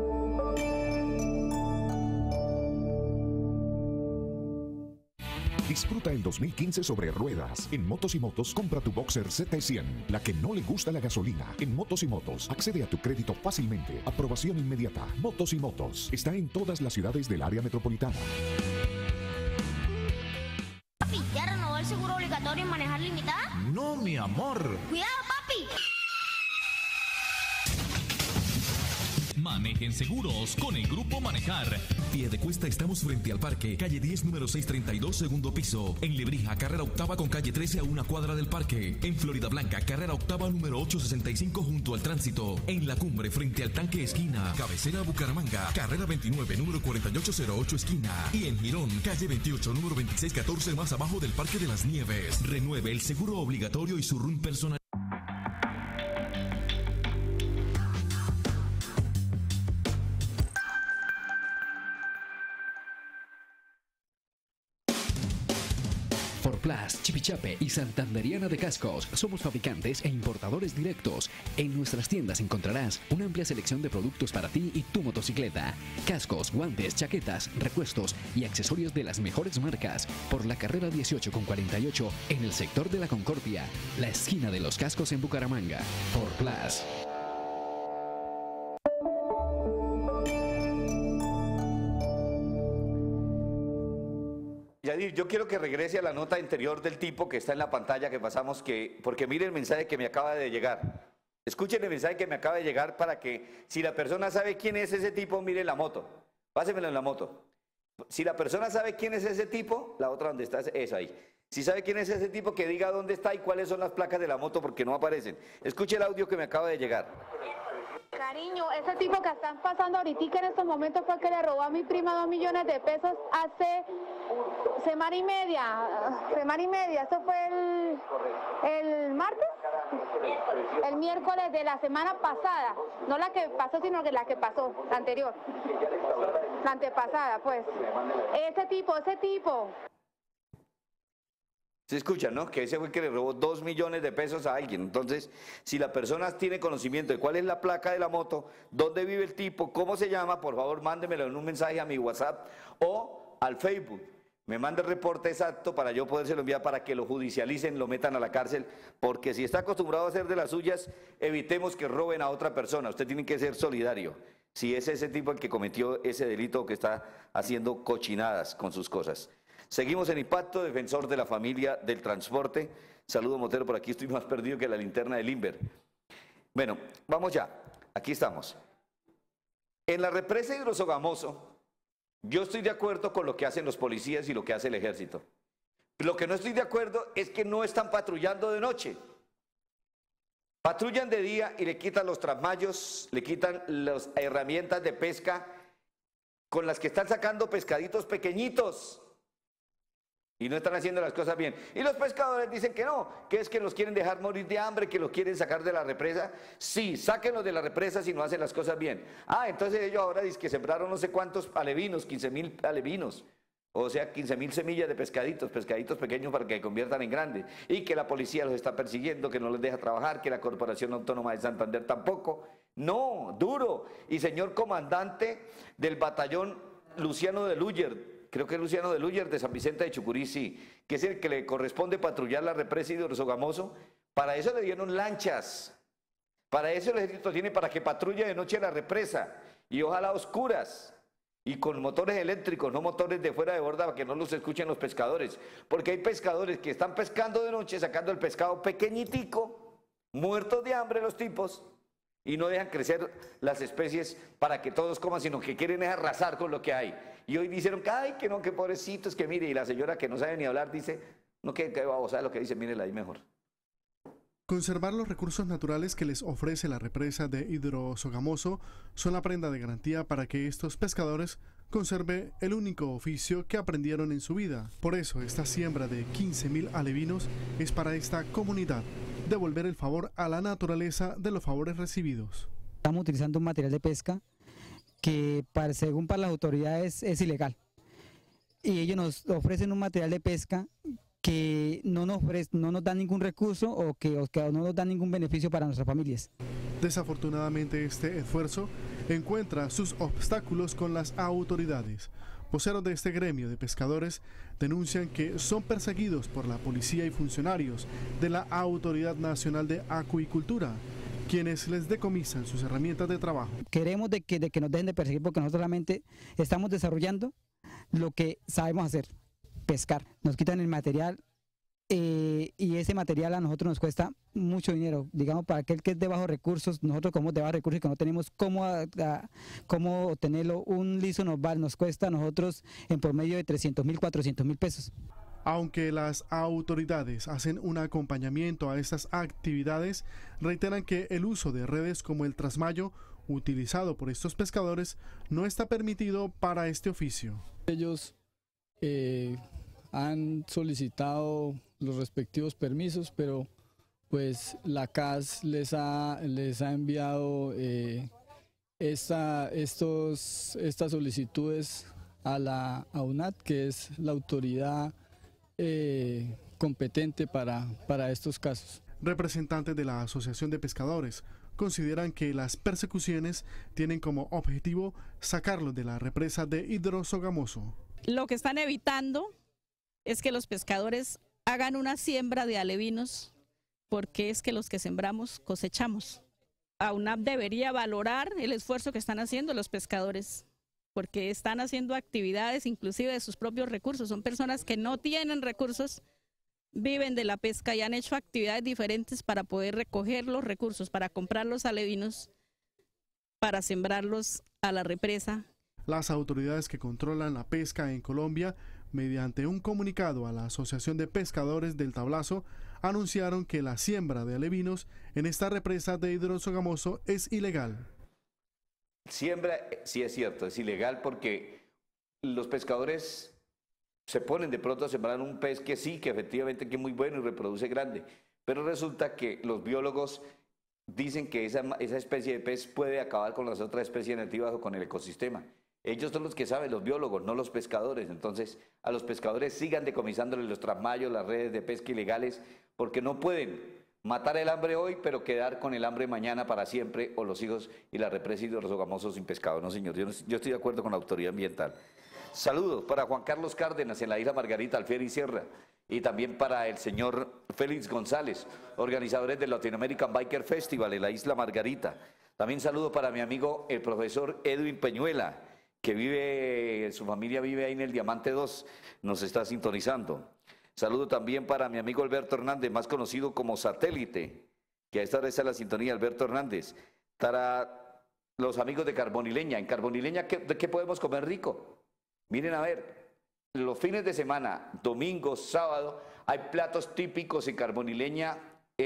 Disfruta el 2015 sobre ruedas. En Motos y Motos, compra tu Boxer ZT100, la que no le gusta la gasolina. En Motos y Motos, accede a tu crédito fácilmente. Aprobación inmediata. Motos y Motos, está en todas las ciudades del área metropolitana. Papi, ¿ya renovó el seguro obligatorio en Manejar Limitada? No, mi amor. ¡Cuidado, papi! Manejen seguros con el Grupo Manejar. Piedecuesta, estamos frente al parque, calle 10, número 632, segundo piso. En Lebrija, carrera octava con calle 13 a 1 cuadra del parque. En Florida Blanca, carrera octava número 865 junto al tránsito. En La Cumbre, frente al tanque esquina. Cabecera Bucaramanga, carrera 29, número 4808 esquina. Y en Girón, calle 28, número 2614 más abajo del Parque de las Nieves. Renueve el seguro obligatorio y su RUN personal. Forplas, Chipichape y Santanderiana de Cascos. Somos fabricantes e importadores directos. En nuestras tiendas encontrarás una amplia selección de productos para ti y tu motocicleta. Cascos, guantes, chaquetas, repuestos y accesorios de las mejores marcas. Por la carrera 18 con 48 en el sector de la Concordia, la esquina de los cascos en Bucaramanga. Forplas. Yadir, yo quiero que regrese a la nota anterior del tipo que está en la pantalla que pasamos, porque mire el mensaje que me acaba de llegar. Escuchen el mensaje que me acaba de llegar para que, si la persona sabe quién es ese tipo, mire la moto. Pásemelo en la moto. Si la persona sabe quién es ese tipo, la otra donde está es ahí. Si sabe quién es ese tipo, que diga dónde está y cuáles son las placas de la moto, porque no aparecen. Escuche el audio que me acaba de llegar. Cariño, ese tipo que están pasando ahorita en estos momentos fue que le robó a mi prima 2 millones de pesos hace semana y media. Eso fue el martes, el miércoles de la semana pasada, no la que pasó, sino que la que pasó, la anterior, la antepasada, pues. Ese tipo. Se escucha, ¿no? Que ese fue el que le robó 2 millones de pesos a alguien. Entonces, si la persona tiene conocimiento de cuál es la placa de la moto, dónde vive el tipo, cómo se llama, por favor, mándemelo en un mensaje a mi WhatsApp o al Facebook. Me manda el reporte exacto para yo podérselo enviar para que lo judicialicen, lo metan a la cárcel, porque si está acostumbrado a hacer de las suyas, evitemos que roben a otra persona. Usted tiene que ser solidario. Si es ese tipo el que cometió ese delito o que está haciendo cochinadas con sus cosas. Seguimos en Impacto, defensor de la familia del transporte. Saludo, Motero, por aquí estoy más perdido que la linterna del Inver. Bueno, vamos ya, aquí estamos. En la represa Hidrosogamoso, yo estoy de acuerdo con lo que hacen los policías y lo que hace el ejército. Lo que no estoy de acuerdo es que no están patrullando de noche. Patrullan de día y le quitan los trasmayos, le quitan las herramientas de pesca con las que están sacando pescaditos pequeñitos. Y no están haciendo las cosas bien. Y los pescadores dicen que no, que es que los quieren dejar morir de hambre, que los quieren sacar de la represa. Sí, sáquenlos de la represa si no hacen las cosas bien. Ah, entonces ellos ahora dicen que sembraron no sé cuántos alevinos, 15.000 alevinos. O sea, 15.000 semillas de pescaditos pequeños para que se conviertan en grandes. Y que la policía los está persiguiendo, que no les deja trabajar, que la Corporación Autónoma de Santander tampoco. No, duro. Y señor comandante del batallón Luciano de Luyer, creo que es Luciano de Luyer de San Vicente de Chucurí, sí, que es el que le corresponde patrullar la represa de Sogamoso, para eso le dieron lanchas. Para eso el ejército tiene para que patrulle de noche la represa. Y ojalá a oscuras. Y con motores eléctricos, no motores de fuera de borda para que no los escuchen los pescadores. Porque hay pescadores que están pescando de noche, sacando el pescado pequeñitico, muertos de hambre los tipos, y no dejan crecer las especies para que todos coman, sino que quieren arrasar con lo que hay. Y hoy dijeron que, ay, que no, que pobrecitos, que mire, y la señora que no sabe ni hablar dice, no, que babosa lo que dice, mírela ahí mejor. Conservar los recursos naturales que les ofrece la represa de Hidrosogamoso son la prenda de garantía para que estos pescadores conserven el único oficio que aprendieron en su vida. Por eso, esta siembra de 15.000 alevinos es para esta comunidad devolver el favor a la naturaleza de los favores recibidos. Estamos utilizando un material de pesca que según para las autoridades es ilegal. Y ellos nos ofrecen un material de pesca que no nos da ningún recurso o que no nos da ningún beneficio para nuestras familias. Desafortunadamente este esfuerzo encuentra sus obstáculos con las autoridades. Voceros de este gremio de pescadores denuncian que son perseguidos por la policía y funcionarios de la Autoridad Nacional de Acuicultura, quienes les decomisan sus herramientas de trabajo. Queremos de que nos dejen de perseguir porque nosotros realmente estamos desarrollando lo que sabemos hacer, pescar. Nos quitan el material y ese material a nosotros nos cuesta mucho dinero. Digamos, para aquel que es de bajos recursos, nosotros como de bajos recursos y que no tenemos cómo obtenerlo, un liso nos cuesta a nosotros en promedio de 300.000, 400.000 pesos. Aunque las autoridades hacen un acompañamiento a estas actividades, reiteran que el uso de redes como el trasmayo utilizado por estos pescadores no está permitido para este oficio. Ellos han solicitado los respectivos permisos, pero pues la CAS les ha enviado estas solicitudes a la AUNAT, que es la autoridad competente para estos casos. Representantes de la Asociación de Pescadores consideran que las persecuciones tienen como objetivo sacarlos de la represa de Hidrosogamoso. Lo que están evitando es que los pescadores hagan una siembra de alevinos, porque es que los que sembramos cosechamos. AUNAP debería valorar el esfuerzo que están haciendo los pescadores, porque están haciendo actividades inclusive de sus propios recursos. Son personas que no tienen recursos, viven de la pesca y han hecho actividades diferentes para poder recoger los recursos, para comprar los alevinos, para sembrarlos a la represa. Las autoridades que controlan la pesca en Colombia, mediante un comunicado a la Asociación de Pescadores del Tablazo, anunciaron que la siembra de alevinos en esta represa de Hidrosogamoso es ilegal. Siembra, sí es cierto, es ilegal porque los pescadores se ponen de pronto a sembrar un pez que sí, que efectivamente que es muy bueno y reproduce grande, pero resulta que los biólogos dicen que esa especie de pez puede acabar con las otras especies nativas o con el ecosistema. Ellos son los que saben, los biólogos, no los pescadores. Entonces, a los pescadores sigan decomisándoles los trasmayos, las redes de pesca ilegales, porque no pueden matar el hambre hoy, pero quedar con el hambre mañana para siempre, o los hijos y la represa y los Sogamoso sin pescado. No, señor, yo estoy de acuerdo con la autoridad ambiental. Saludos para Juan Carlos Cárdenas en la isla Margarita, Alfieri y Sierra, y también para el señor Félix González, organizadores del Latin American Biker Festival en la isla Margarita. También saludo para mi amigo el profesor Edwin Peñuela, que su familia vive ahí en el Diamante 2, nos está sintonizando. Saludo también para mi amigo Alberto Hernández, más conocido como Satélite, que a esta hora está en la sintonía, Alberto Hernández. Para los amigos de Carbonileña, en Carbonileña, ¿qué podemos comer rico? Miren a ver, los fines de semana, domingo, sábado, hay platos típicos en Carbonileña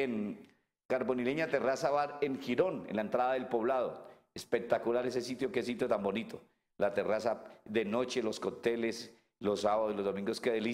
Terraza Bar en Girón, en la entrada del poblado. Espectacular ese sitio, qué sitio tan bonito. La terraza de noche, los cócteles, los sábados y los domingos, qué delicia.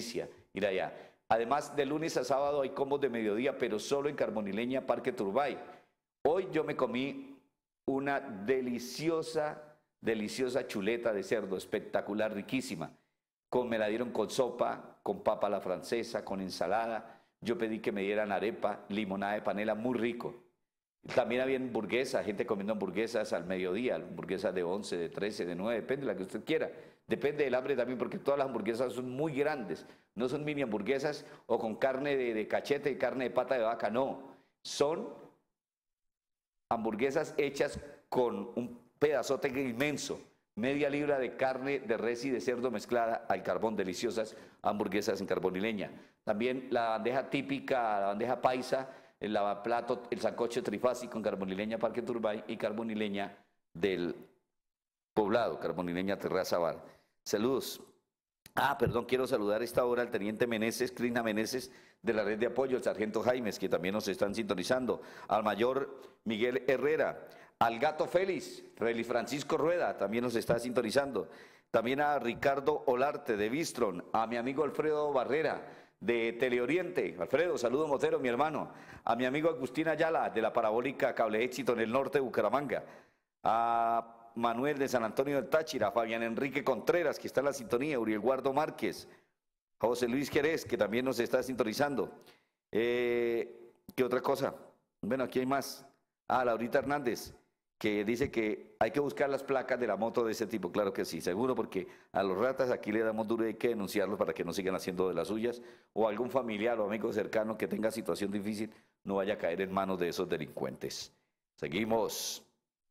ir allá. Además, de lunes a sábado hay combos de mediodía, pero solo en Carbonileña, Parque Turbay. Hoy yo me comí una deliciosa chuleta de cerdo, espectacular, riquísima. Me la dieron con sopa, con papa a la francesa, con ensalada. Yo pedí que me dieran arepa, limonada de panela, muy rico. También había hamburguesas, gente comiendo hamburguesas al mediodía, hamburguesas de 11, de 13, de 9, depende de la que usted quiera. Depende del hambre también, porque todas las hamburguesas son muy grandes. No son mini hamburguesas o con carne de cachete y carne de pata de vaca, no. Son hamburguesas hechas con un pedazote inmenso. Media libra de carne de res y de cerdo mezclada al carbón, deliciosas hamburguesas en Carbonileña. También la bandeja típica, la bandeja paisa, el lavaplato, el sancocho trifásico en Carbonileña Parque Turbay y Carbonileña del Poblado, Carbonileña Terraza Bar. Saludos. Perdón, quiero saludar a esta hora al teniente Meneses, Crina Meneses, de la red de apoyo, el sargento Jaimes, que también nos están sintonizando, al mayor Miguel Herrera, al gato Félix, Félix Francisco Rueda, también nos está sintonizando, también a Ricardo Olarte de Bistron, a mi amigo Alfredo Barrera de Teleoriente. Alfredo, saludo motero, mi hermano. A mi amigo Agustín Ayala de la Parabólica Cable Éxito en el norte de Bucaramanga. A Manuel de San Antonio del Táchira, a Fabián Enrique Contreras, que está en la sintonía, Uriel Guardo Márquez, a José Luis Jerez, que también nos está sintonizando. ¿Qué otra cosa? Bueno, aquí hay más. Laurita Hernández, que dice que hay que buscar las placas de la moto de ese tipo. Claro que sí, seguro, porque a los ratas aquí le damos duro y hay que denunciarlos para que no sigan haciendo de las suyas, o algún familiar o amigo cercano que tenga situación difícil no vaya a caer en manos de esos delincuentes. Seguimos.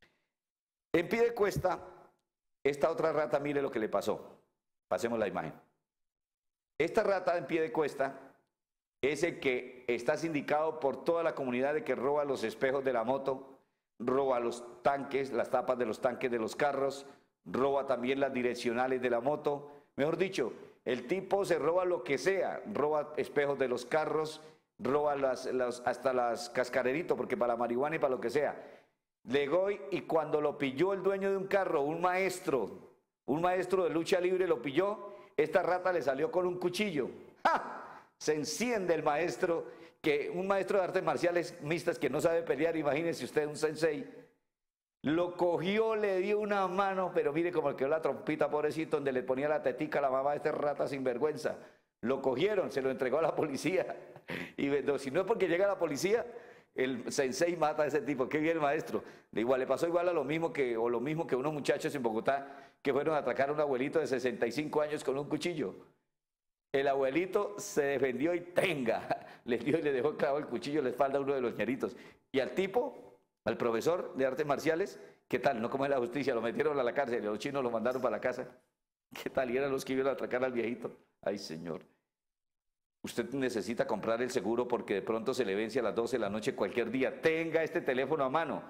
En Piedecuesta, esta otra rata, mire lo que le pasó. Pasemos la imagen. Esta rata en Piedecuesta es el que está sindicado por toda la comunidad de que roba los espejos de la moto, roba los tanques, las tapas de los tanques de los carros, roba también las direccionales de la moto. Mejor dicho, el tipo se roba lo que sea, roba espejos de los carros, roba hasta las cascareritos, porque para la marihuana y para lo que sea. Llegó y cuando lo pilló el dueño de un carro, un maestro de lucha libre lo pilló, esta rata le salió con un cuchillo. ¡Ja! Se enciende el maestro, un maestro de artes marciales mixtas que no sabe pelear, imagínese usted, un sensei. Lo cogió, le dio una mano, pero mire como le quedó la trompita, pobrecito, donde le ponía la tetica a la mamá de esta rata sin vergüenza. Lo cogieron, se lo entregó a la policía. Y si no es porque llega la policía, el sensei mata a ese tipo. Qué bien el maestro. Le pasó igual a lo mismo que unos muchachos en Bogotá que fueron a atacar a un abuelito de 65 años con un cuchillo. El abuelito se defendió y les dio y le dejó clavado el cuchillo en la espalda a uno de los ñeritos. Y al tipo, al profesor de artes marciales, ¿qué tal? No como es la justicia, lo metieron a la cárcel y los chinos lo mandaron para la casa. ¿Qué tal? Y eran los que iban a atracar al viejito. Ay, señor. Usted necesita comprar el seguro porque de pronto se le vence a las 12 de la noche cualquier día. Tenga este teléfono a mano,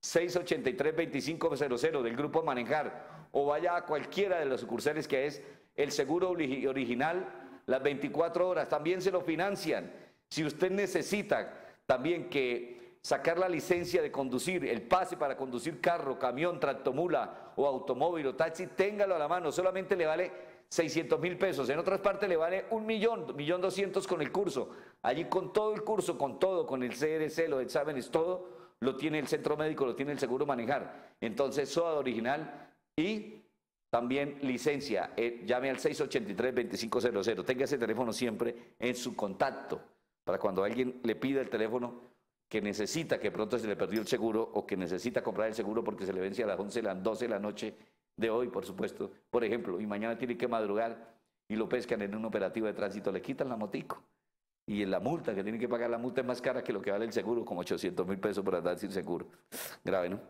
683-2500 del Grupo Manejar, o vaya a cualquiera de las sucursales que es el seguro original, las 24 horas. También se lo financian. Si usted necesita también que sacar la licencia de conducir, el pase para conducir carro, camión, tractomula o automóvil o taxi, téngalo a la mano. Solamente le vale 600.000 pesos, en otras partes le vale 1.200.000 con el curso. Allí con todo el curso, con todo, con el CRC, los exámenes, todo, lo tiene el centro médico, lo tiene el seguro Manejar. Entonces, SOAT original y también licencia. Llame al 683-2500. Tenga ese teléfono siempre en su contacto, para cuando alguien le pida el teléfono que necesita, que pronto se le perdió el seguro o que necesita comprar el seguro porque se le vence a las 11, las 12 de la noche, de hoy, por supuesto, por ejemplo, y mañana tiene que madrugar y lo pescan en un operativo de tránsito, le quitan la motico. Y en la multa, que tiene que pagar, la multa es más cara que lo que vale el seguro, como 800.000 pesos por andar sin seguro. Grave, ¿no?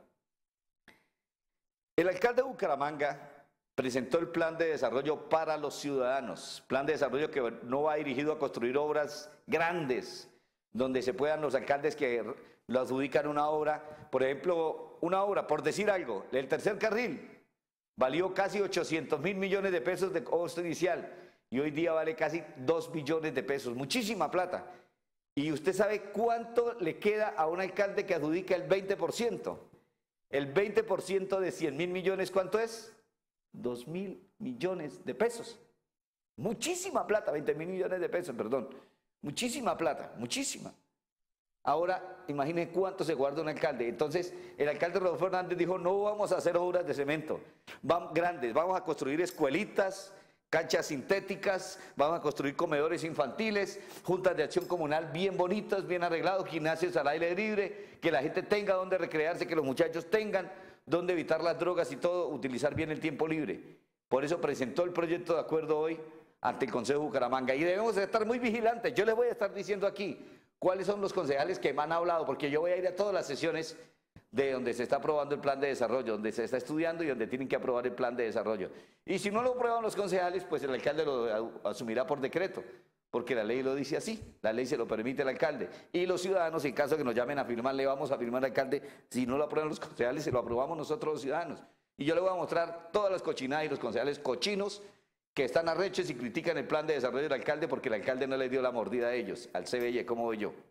El alcalde de Bucaramanga presentó el plan de desarrollo para los ciudadanos, plan de desarrollo que no va dirigido a construir obras grandes, donde se puedan los alcaldes que lo adjudican una obra, por ejemplo, una obra, por decir algo, el tercer carril, valió casi 800.000 millones de pesos de costo inicial y hoy día vale casi 2 billones de pesos, muchísima plata. ¿Y usted sabe cuánto le queda a un alcalde que adjudica el 20%? El 20% de 100.000 millones, ¿cuánto es? 2.000 millones de pesos. Muchísima plata, 20.000 millones de pesos, perdón. Muchísima plata, muchísima. Ahora, imaginen cuánto se guarda un alcalde. Entonces, el alcalde Rodolfo Hernández dijo, no vamos a hacer obras de cemento grandes, vamos a construir escuelitas, canchas sintéticas, vamos a construir comedores infantiles, juntas de acción comunal bien bonitas, bien arreglados, gimnasios al aire libre, que la gente tenga donde recrearse, que los muchachos tengan donde evitar las drogas y todo, utilizar bien el tiempo libre. Por eso presentó el proyecto de acuerdo hoy ante el Consejo de Bucaramanga y debemos estar muy vigilantes. Yo les voy a estar diciendo aquí cuáles son los concejales que me han hablado, porque yo voy a ir a todas las sesiones de donde se está aprobando el plan de desarrollo, donde se está estudiando y donde tienen que aprobar el plan de desarrollo. Y si no lo aprueban los concejales, pues el alcalde lo asumirá por decreto, porque la ley lo dice así, la ley se lo permite al alcalde. Y los ciudadanos, en caso de que nos llamen a firmar, le vamos a firmar al alcalde. Si no lo aprueban los concejales, se lo aprobamos nosotros los ciudadanos. Y yo le voy a mostrar todas las cochinadas y los concejales cochinos que están arrechos y critican el plan de desarrollo del alcalde porque el alcalde no le dio la mordida a ellos, al CBY, ¿cómo voy yo?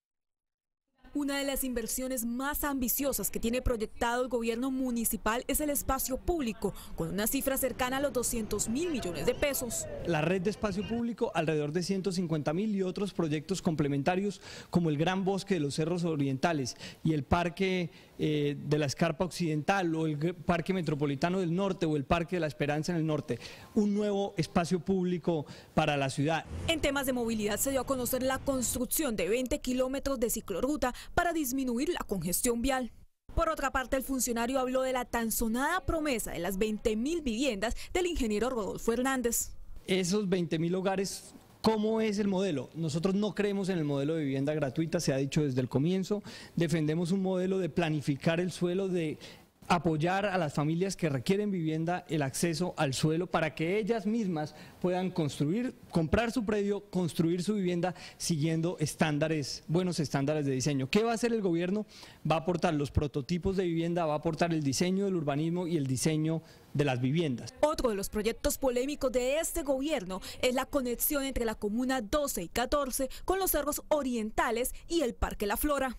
Una de las inversiones más ambiciosas que tiene proyectado el gobierno municipal es el espacio público, con una cifra cercana a los 200.000 millones de pesos. La red de espacio público, alrededor de 150.000 y otros proyectos complementarios como el Gran Bosque de los Cerros Orientales y el Parque de la Escarpa Occidental o el Parque Metropolitano del Norte o el Parque de la Esperanza en el Norte. Un nuevo espacio público para la ciudad. En temas de movilidad se dio a conocer la construcción de 20 kilómetros de ciclorruta para disminuir la congestión vial. Por otra parte, el funcionario habló de la tan sonada promesa de las 20.000 viviendas del ingeniero Rodolfo Hernández. Esos 20.000 hogares, ¿cómo es el modelo? Nosotros no creemos en el modelo de vivienda gratuita, se ha dicho desde el comienzo. Defendemos un modelo de planificar el suelo, de apoyar a las familias que requieren vivienda el acceso al suelo para que ellas mismas puedan construir, comprar su predio, construir su vivienda siguiendo estándares, buenos estándares de diseño. ¿Qué va a hacer el gobierno? Va a aportar los prototipos de vivienda, va a aportar el diseño del urbanismo y el diseño de las viviendas. Otro de los proyectos polémicos de este gobierno es la conexión entre la comuna 12 y 14 con los cerros orientales y el Parque La Flora.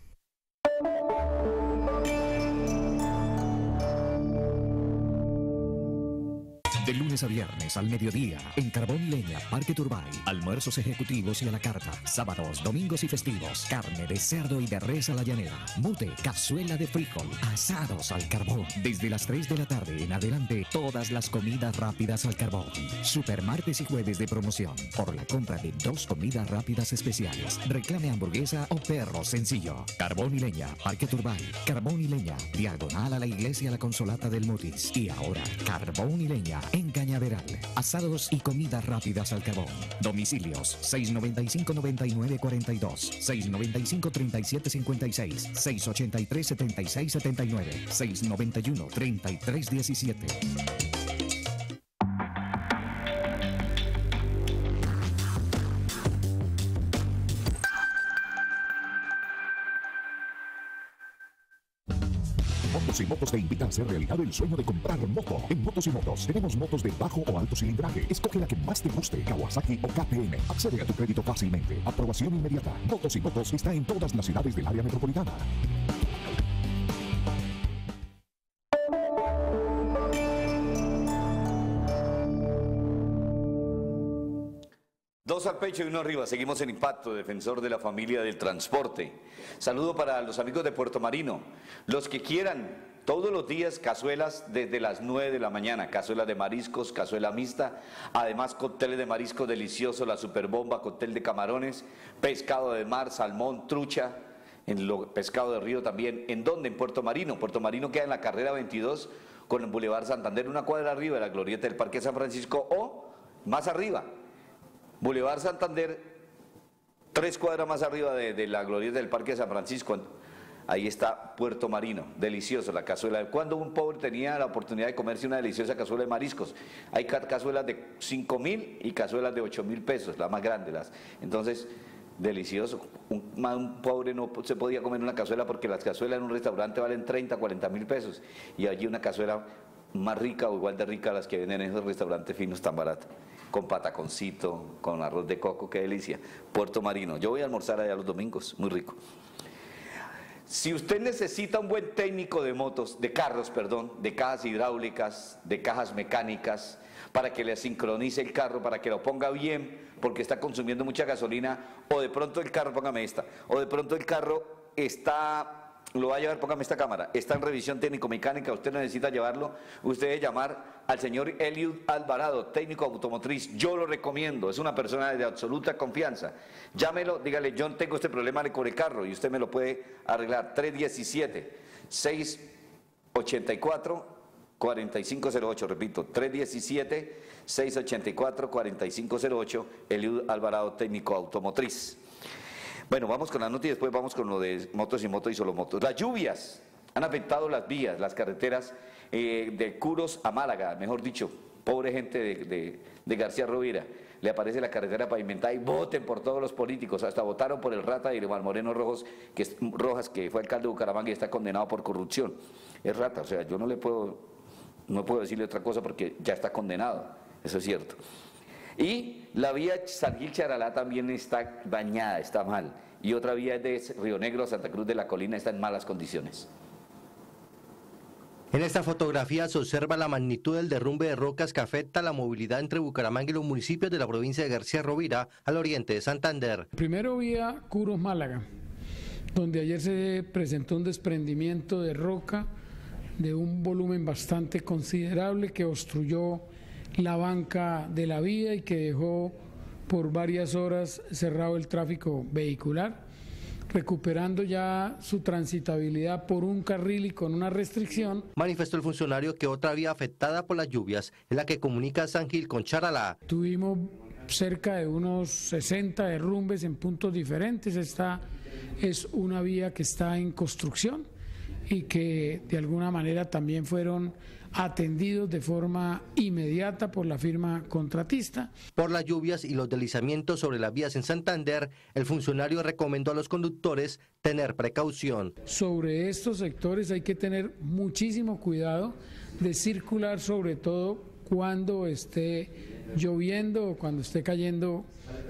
De lunes a viernes al mediodía, en Carbón y Leña, Parque Turbay, almuerzos ejecutivos y a la carta, sábados, domingos y festivos, carne de cerdo y de res a la llanera, mute, cazuela de frijol, asados al carbón. Desde las 3 de la tarde en adelante, todas las comidas rápidas al carbón. Supermartes y jueves de promoción. Por la compra de 2 comidas rápidas especiales, reclame hamburguesa o perro sencillo. Carbón y Leña, Parque Turbay, Carbón y Leña, diagonal a la iglesia La Consolata del Mutis. Y ahora, Carbón y Leña en Cañaveral. Asados y comidas rápidas al carbón. Domicilios 695-9942, 695-3756, 683-7679, 691-3317. Motos y Motos te invita a hacer realidad el sueño de comprar moto. En Motos y Motos tenemos motos de bajo o alto cilindraje. Escoge la que más te guste, Kawasaki o KTM. Accede a tu crédito fácilmente. Aprobación inmediata. Motos y Motos está en todas las ciudades del área metropolitana. Dos al pecho y uno arriba. Seguimos en Impacto, defensor de la familia del transporte. Saludo para los amigos de Puerto Marino. Los que quieran, todos los días cazuelas desde las 9 de la mañana. Cazuelas de mariscos, cazuela mixta. Además, cócteles de mariscos deliciosos, la superbomba, cóctel de camarones, pescado de mar, salmón, trucha, pescado de río también. ¿En dónde? En Puerto Marino. Puerto Marino queda en la carrera 22 con el Boulevard Santander, una cuadra arriba de la glorieta del Parque San Francisco o más arriba. Boulevard Santander, 3 cuadras más arriba de la glorieta del Parque de San Francisco. Ahí está Puerto Marino, delicioso la cazuela. Cuando un pobre tenía la oportunidad de comerse una deliciosa cazuela de mariscos. Hay cazuelas de 5.000 y cazuelas de 8.000 pesos, la más grande. Entonces, delicioso. Un pobre no se podía comer una cazuela porque las cazuelas en un restaurante valen 30, 40.000 pesos. Y allí una cazuela más rica o igual de rica a las que venden en esos restaurantes finos tan baratos. Con pataconcito, con arroz de coco, qué delicia. Puerto Marino. Yo voy a almorzar allá los domingos, muy rico. Si usted necesita un buen técnico de motos, de carros, perdón, de cajas hidráulicas, de cajas mecánicas, para que le sincronice el carro, para que lo ponga bien, porque está consumiendo mucha gasolina, o de pronto el carro, póngame esta, o de pronto el carro lo va a llevar, póngame esta cámara, está en revisión técnico-mecánica, usted necesita llevarlo, usted debe llamar al señor Eliud Alvarado, técnico automotriz, yo lo recomiendo, es una persona de absoluta confianza, llámelo, dígale, yo tengo este problema con el carro y usted me lo puede arreglar, 317-684-4508, repito, 317-684-4508, Eliud Alvarado, técnico automotriz. Bueno, vamos con la nota y después vamos con lo de motos y motos y solo motos. Las lluvias han afectado las vías, las carreteras de Curos a Málaga, mejor dicho, pobre gente de García Rovira. Le aparece la carretera pavimentada y voten por todos los políticos, hasta votaron por el rata de Irmán Moreno Rojas, que fue alcalde de Bucaramanga y está condenado por corrupción. Es rata, o sea, yo no puedo decirle otra cosa porque ya está condenado, eso es cierto. Y la vía San Gil Charalá también está dañada, está mal. Y otra vía de Río Negro a Santa Cruz de la Colina está en malas condiciones. En esta fotografía se observa la magnitud del derrumbe de rocas que afecta la movilidad entre Bucaramanga y los municipios de la provincia de García Rovira, al oriente de Santander. Primero vía Curos Málaga, donde ayer se presentó un desprendimiento de roca de un volumen bastante considerable que obstruyó la banca de la vía y que dejó por varias horas cerrado el tráfico vehicular, recuperando ya su transitabilidad por un carril y con una restricción. Manifestó el funcionario que otra vía afectada por las lluvias es la que comunica San Gil con Charalá. Tuvimos cerca de unos 60 derrumbes en puntos diferentes. Esta es una vía que está en construcción y que de alguna manera también fueron atendidos de forma inmediata por la firma contratista. Por las lluvias y los deslizamientos sobre las vías en Santander, el funcionario recomendó a los conductores tener precaución. Sobre estos sectores hay que tener muchísimo cuidado de circular, sobre todo cuando esté lloviendo o cuando esté cayendo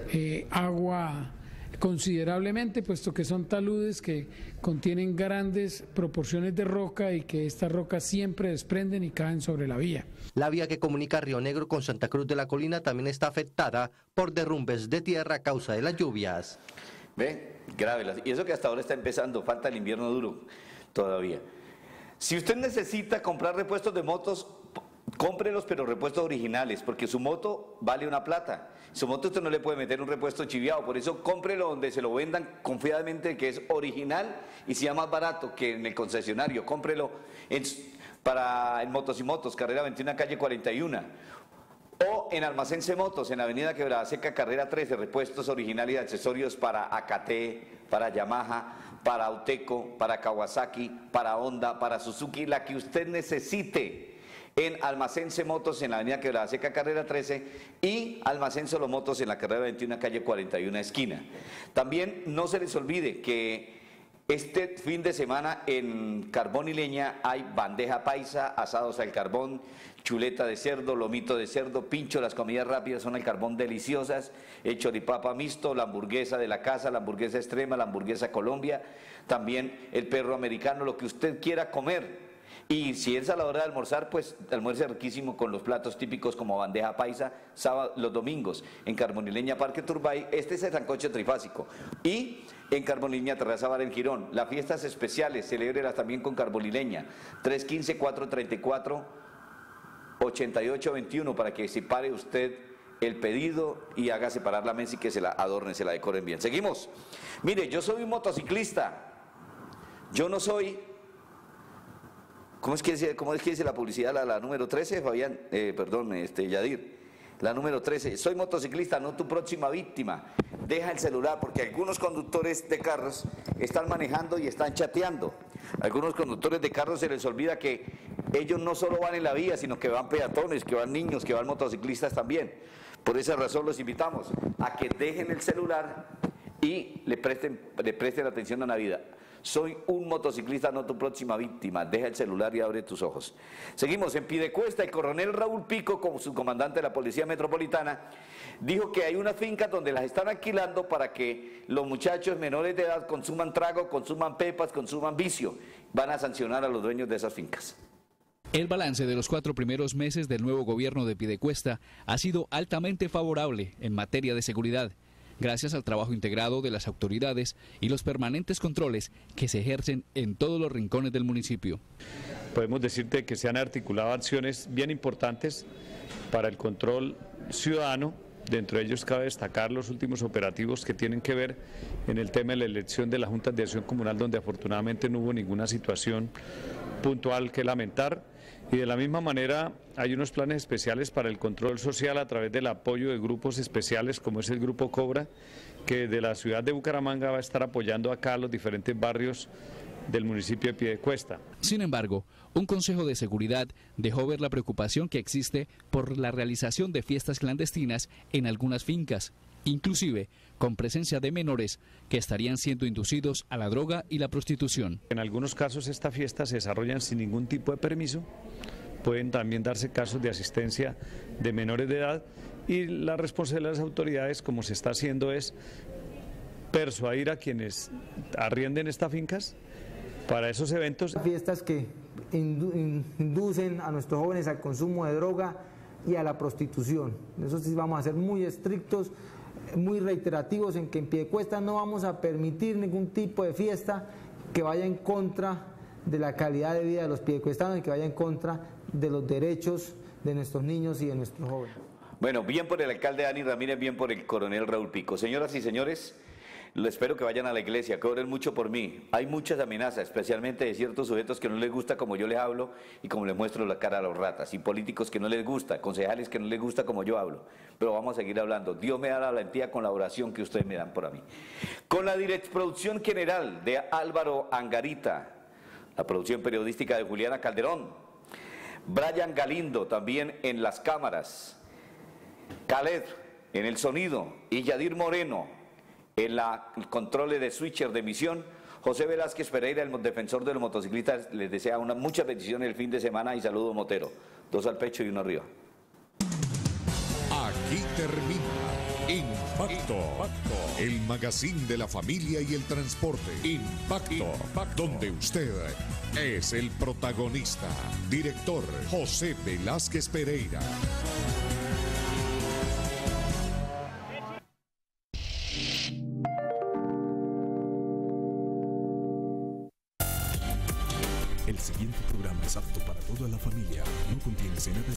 agua considerablemente, puesto que son taludes que contienen grandes proporciones de roca y que estas rocas siempre desprenden y caen sobre la vía. La vía que comunica Río Negro con Santa Cruz de la Colina también está afectada por derrumbes de tierra a causa de las lluvias. ¿Ve? Grave. Y eso que hasta ahora está empezando, falta el invierno duro todavía. Si usted necesita comprar repuestos de motos, cómprelos, pero repuestos originales, porque su moto vale una plata. Su moto usted no le puede meter un repuesto chiviado, por eso cómprelo donde se lo vendan confiadamente que es original y sea más barato que en el concesionario. Cómprelo en Motos y Motos, carrera 21, calle 41. O en Almacén C Motos, en Avenida Quebrada Seca, carrera 13, repuestos originales y accesorios para AKT, para Yamaha, para Auteco, para Kawasaki, para Honda, para Suzuki, la que usted necesite. En Almacén C Motos en la avenida Quebrada Seca, carrera 13, y Almacén Solo Motos en la carrera 21, calle 41, esquina. También no se les olvide que este fin de semana en Carbón y Leña hay bandeja paisa, asados al carbón, chuleta de cerdo, lomito de cerdo, pincho, las comidas rápidas son al carbón deliciosas, el choripapa mixto, la hamburguesa de la casa, la hamburguesa extrema, la hamburguesa Colombia, también el perro americano, lo que usted quiera comer. Y si es a la hora de almorzar, pues almuerce riquísimo con los platos típicos como bandeja paisa, los domingos en Carbonileña Parque Turbay, este es el sancocho trifásico. Y en Carbonileña Terraza Bar en Girón, las fiestas especiales, celébrelas también con Carbonileña, 315-434-8821 para que separe usted el pedido y haga separar la mesa y que se la adornen, se la decoren bien. Seguimos. Mire, yo soy un motociclista, yo no soy... ¿Cómo es que dice la publicidad, la número 13, Fabián? Yadir. La número 13. Soy motociclista, no tu próxima víctima. Deja el celular, porque algunos conductores de carros están manejando y están chateando. Algunos conductores de carros se les olvida que ellos no solo van en la vía, sino que van peatones, que van niños, que van motociclistas también. Por esa razón los invitamos a que dejen el celular y le presten atención a la vida. Soy un motociclista, no tu próxima víctima. Deja el celular y abre tus ojos. Seguimos. En Piedecuesta, el coronel Raúl Pico, como subcomandante de la Policía Metropolitana, dijo que hay unas fincas donde las están alquilando para que los muchachos menores de edad consuman trago, consuman pepas, consuman vicio. Van a sancionar a los dueños de esas fincas. El balance de los 4 primeros meses del nuevo gobierno de Piedecuesta ha sido altamente favorable en materia de seguridad, gracias al trabajo integrado de las autoridades y los permanentes controles que se ejercen en todos los rincones del municipio. Podemos decirte que se han articulado acciones bien importantes para el control ciudadano. Dentro de ellos cabe destacar los últimos operativos que tienen que ver en el tema de la elección de las juntas de acción comunal, donde afortunadamente no hubo ninguna situación puntual que lamentar. Y de la misma manera hay unos planes especiales para el control social a través del apoyo de grupos especiales como es el Grupo Cobra, que de la ciudad de Bucaramanga va a estar apoyando acá a los diferentes barrios del municipio de Piedecuesta. Sin embargo, un consejo de seguridad dejó ver la preocupación que existe por la realización de fiestas clandestinas en algunas fincas, inclusive con presencia de menores que estarían siendo inducidos a la droga y la prostitución. En algunos casos estas fiestas se desarrollan sin ningún tipo de permiso, pueden también darse casos de asistencia de menores de edad y la responsabilidad de las autoridades, como se está haciendo, es persuadir a quienes arrienden estas fincas para esos eventos. Fiestas que inducen a nuestros jóvenes al consumo de droga y a la prostitución. Eso sí vamos a ser muy estrictos, muy reiterativos en que en Piedecuesta no vamos a permitir ningún tipo de fiesta que vaya en contra de la calidad de vida de los piedecuestanos y que vaya en contra de los derechos de nuestros niños y de nuestros jóvenes. Bueno, bien por el alcalde Dani Ramírez, bien por el coronel Raúl Pico. Señoras y señores, espero que vayan a la iglesia, que oren mucho por mí. Hay muchas amenazas, especialmente de ciertos sujetos que no les gusta como yo les hablo y como les muestro la cara a los ratas, y políticos que no les gusta, concejales que no les gusta como yo hablo. Pero vamos a seguir hablando. Dios me da la valentía con la oración que ustedes me dan por mí. Con la producción general de Álvaro Angarita, la producción periodística de Juliana Calderón, Brian Galindo también en las cámaras, Khaled en el sonido y Yadir Moreno en el control de switcher de emisión. José Velázquez Pereira, el defensor de los motociclistas, les desea muchas bendiciones el fin de semana y saludo motero. 2 al pecho y 1 arriba. Aquí termina Impacto, el magazine de la familia y el transporte. Impacto, donde usted es el protagonista. Director José Velázquez Pereira. El siguiente programa es apto para toda la familia. No contiene escenas de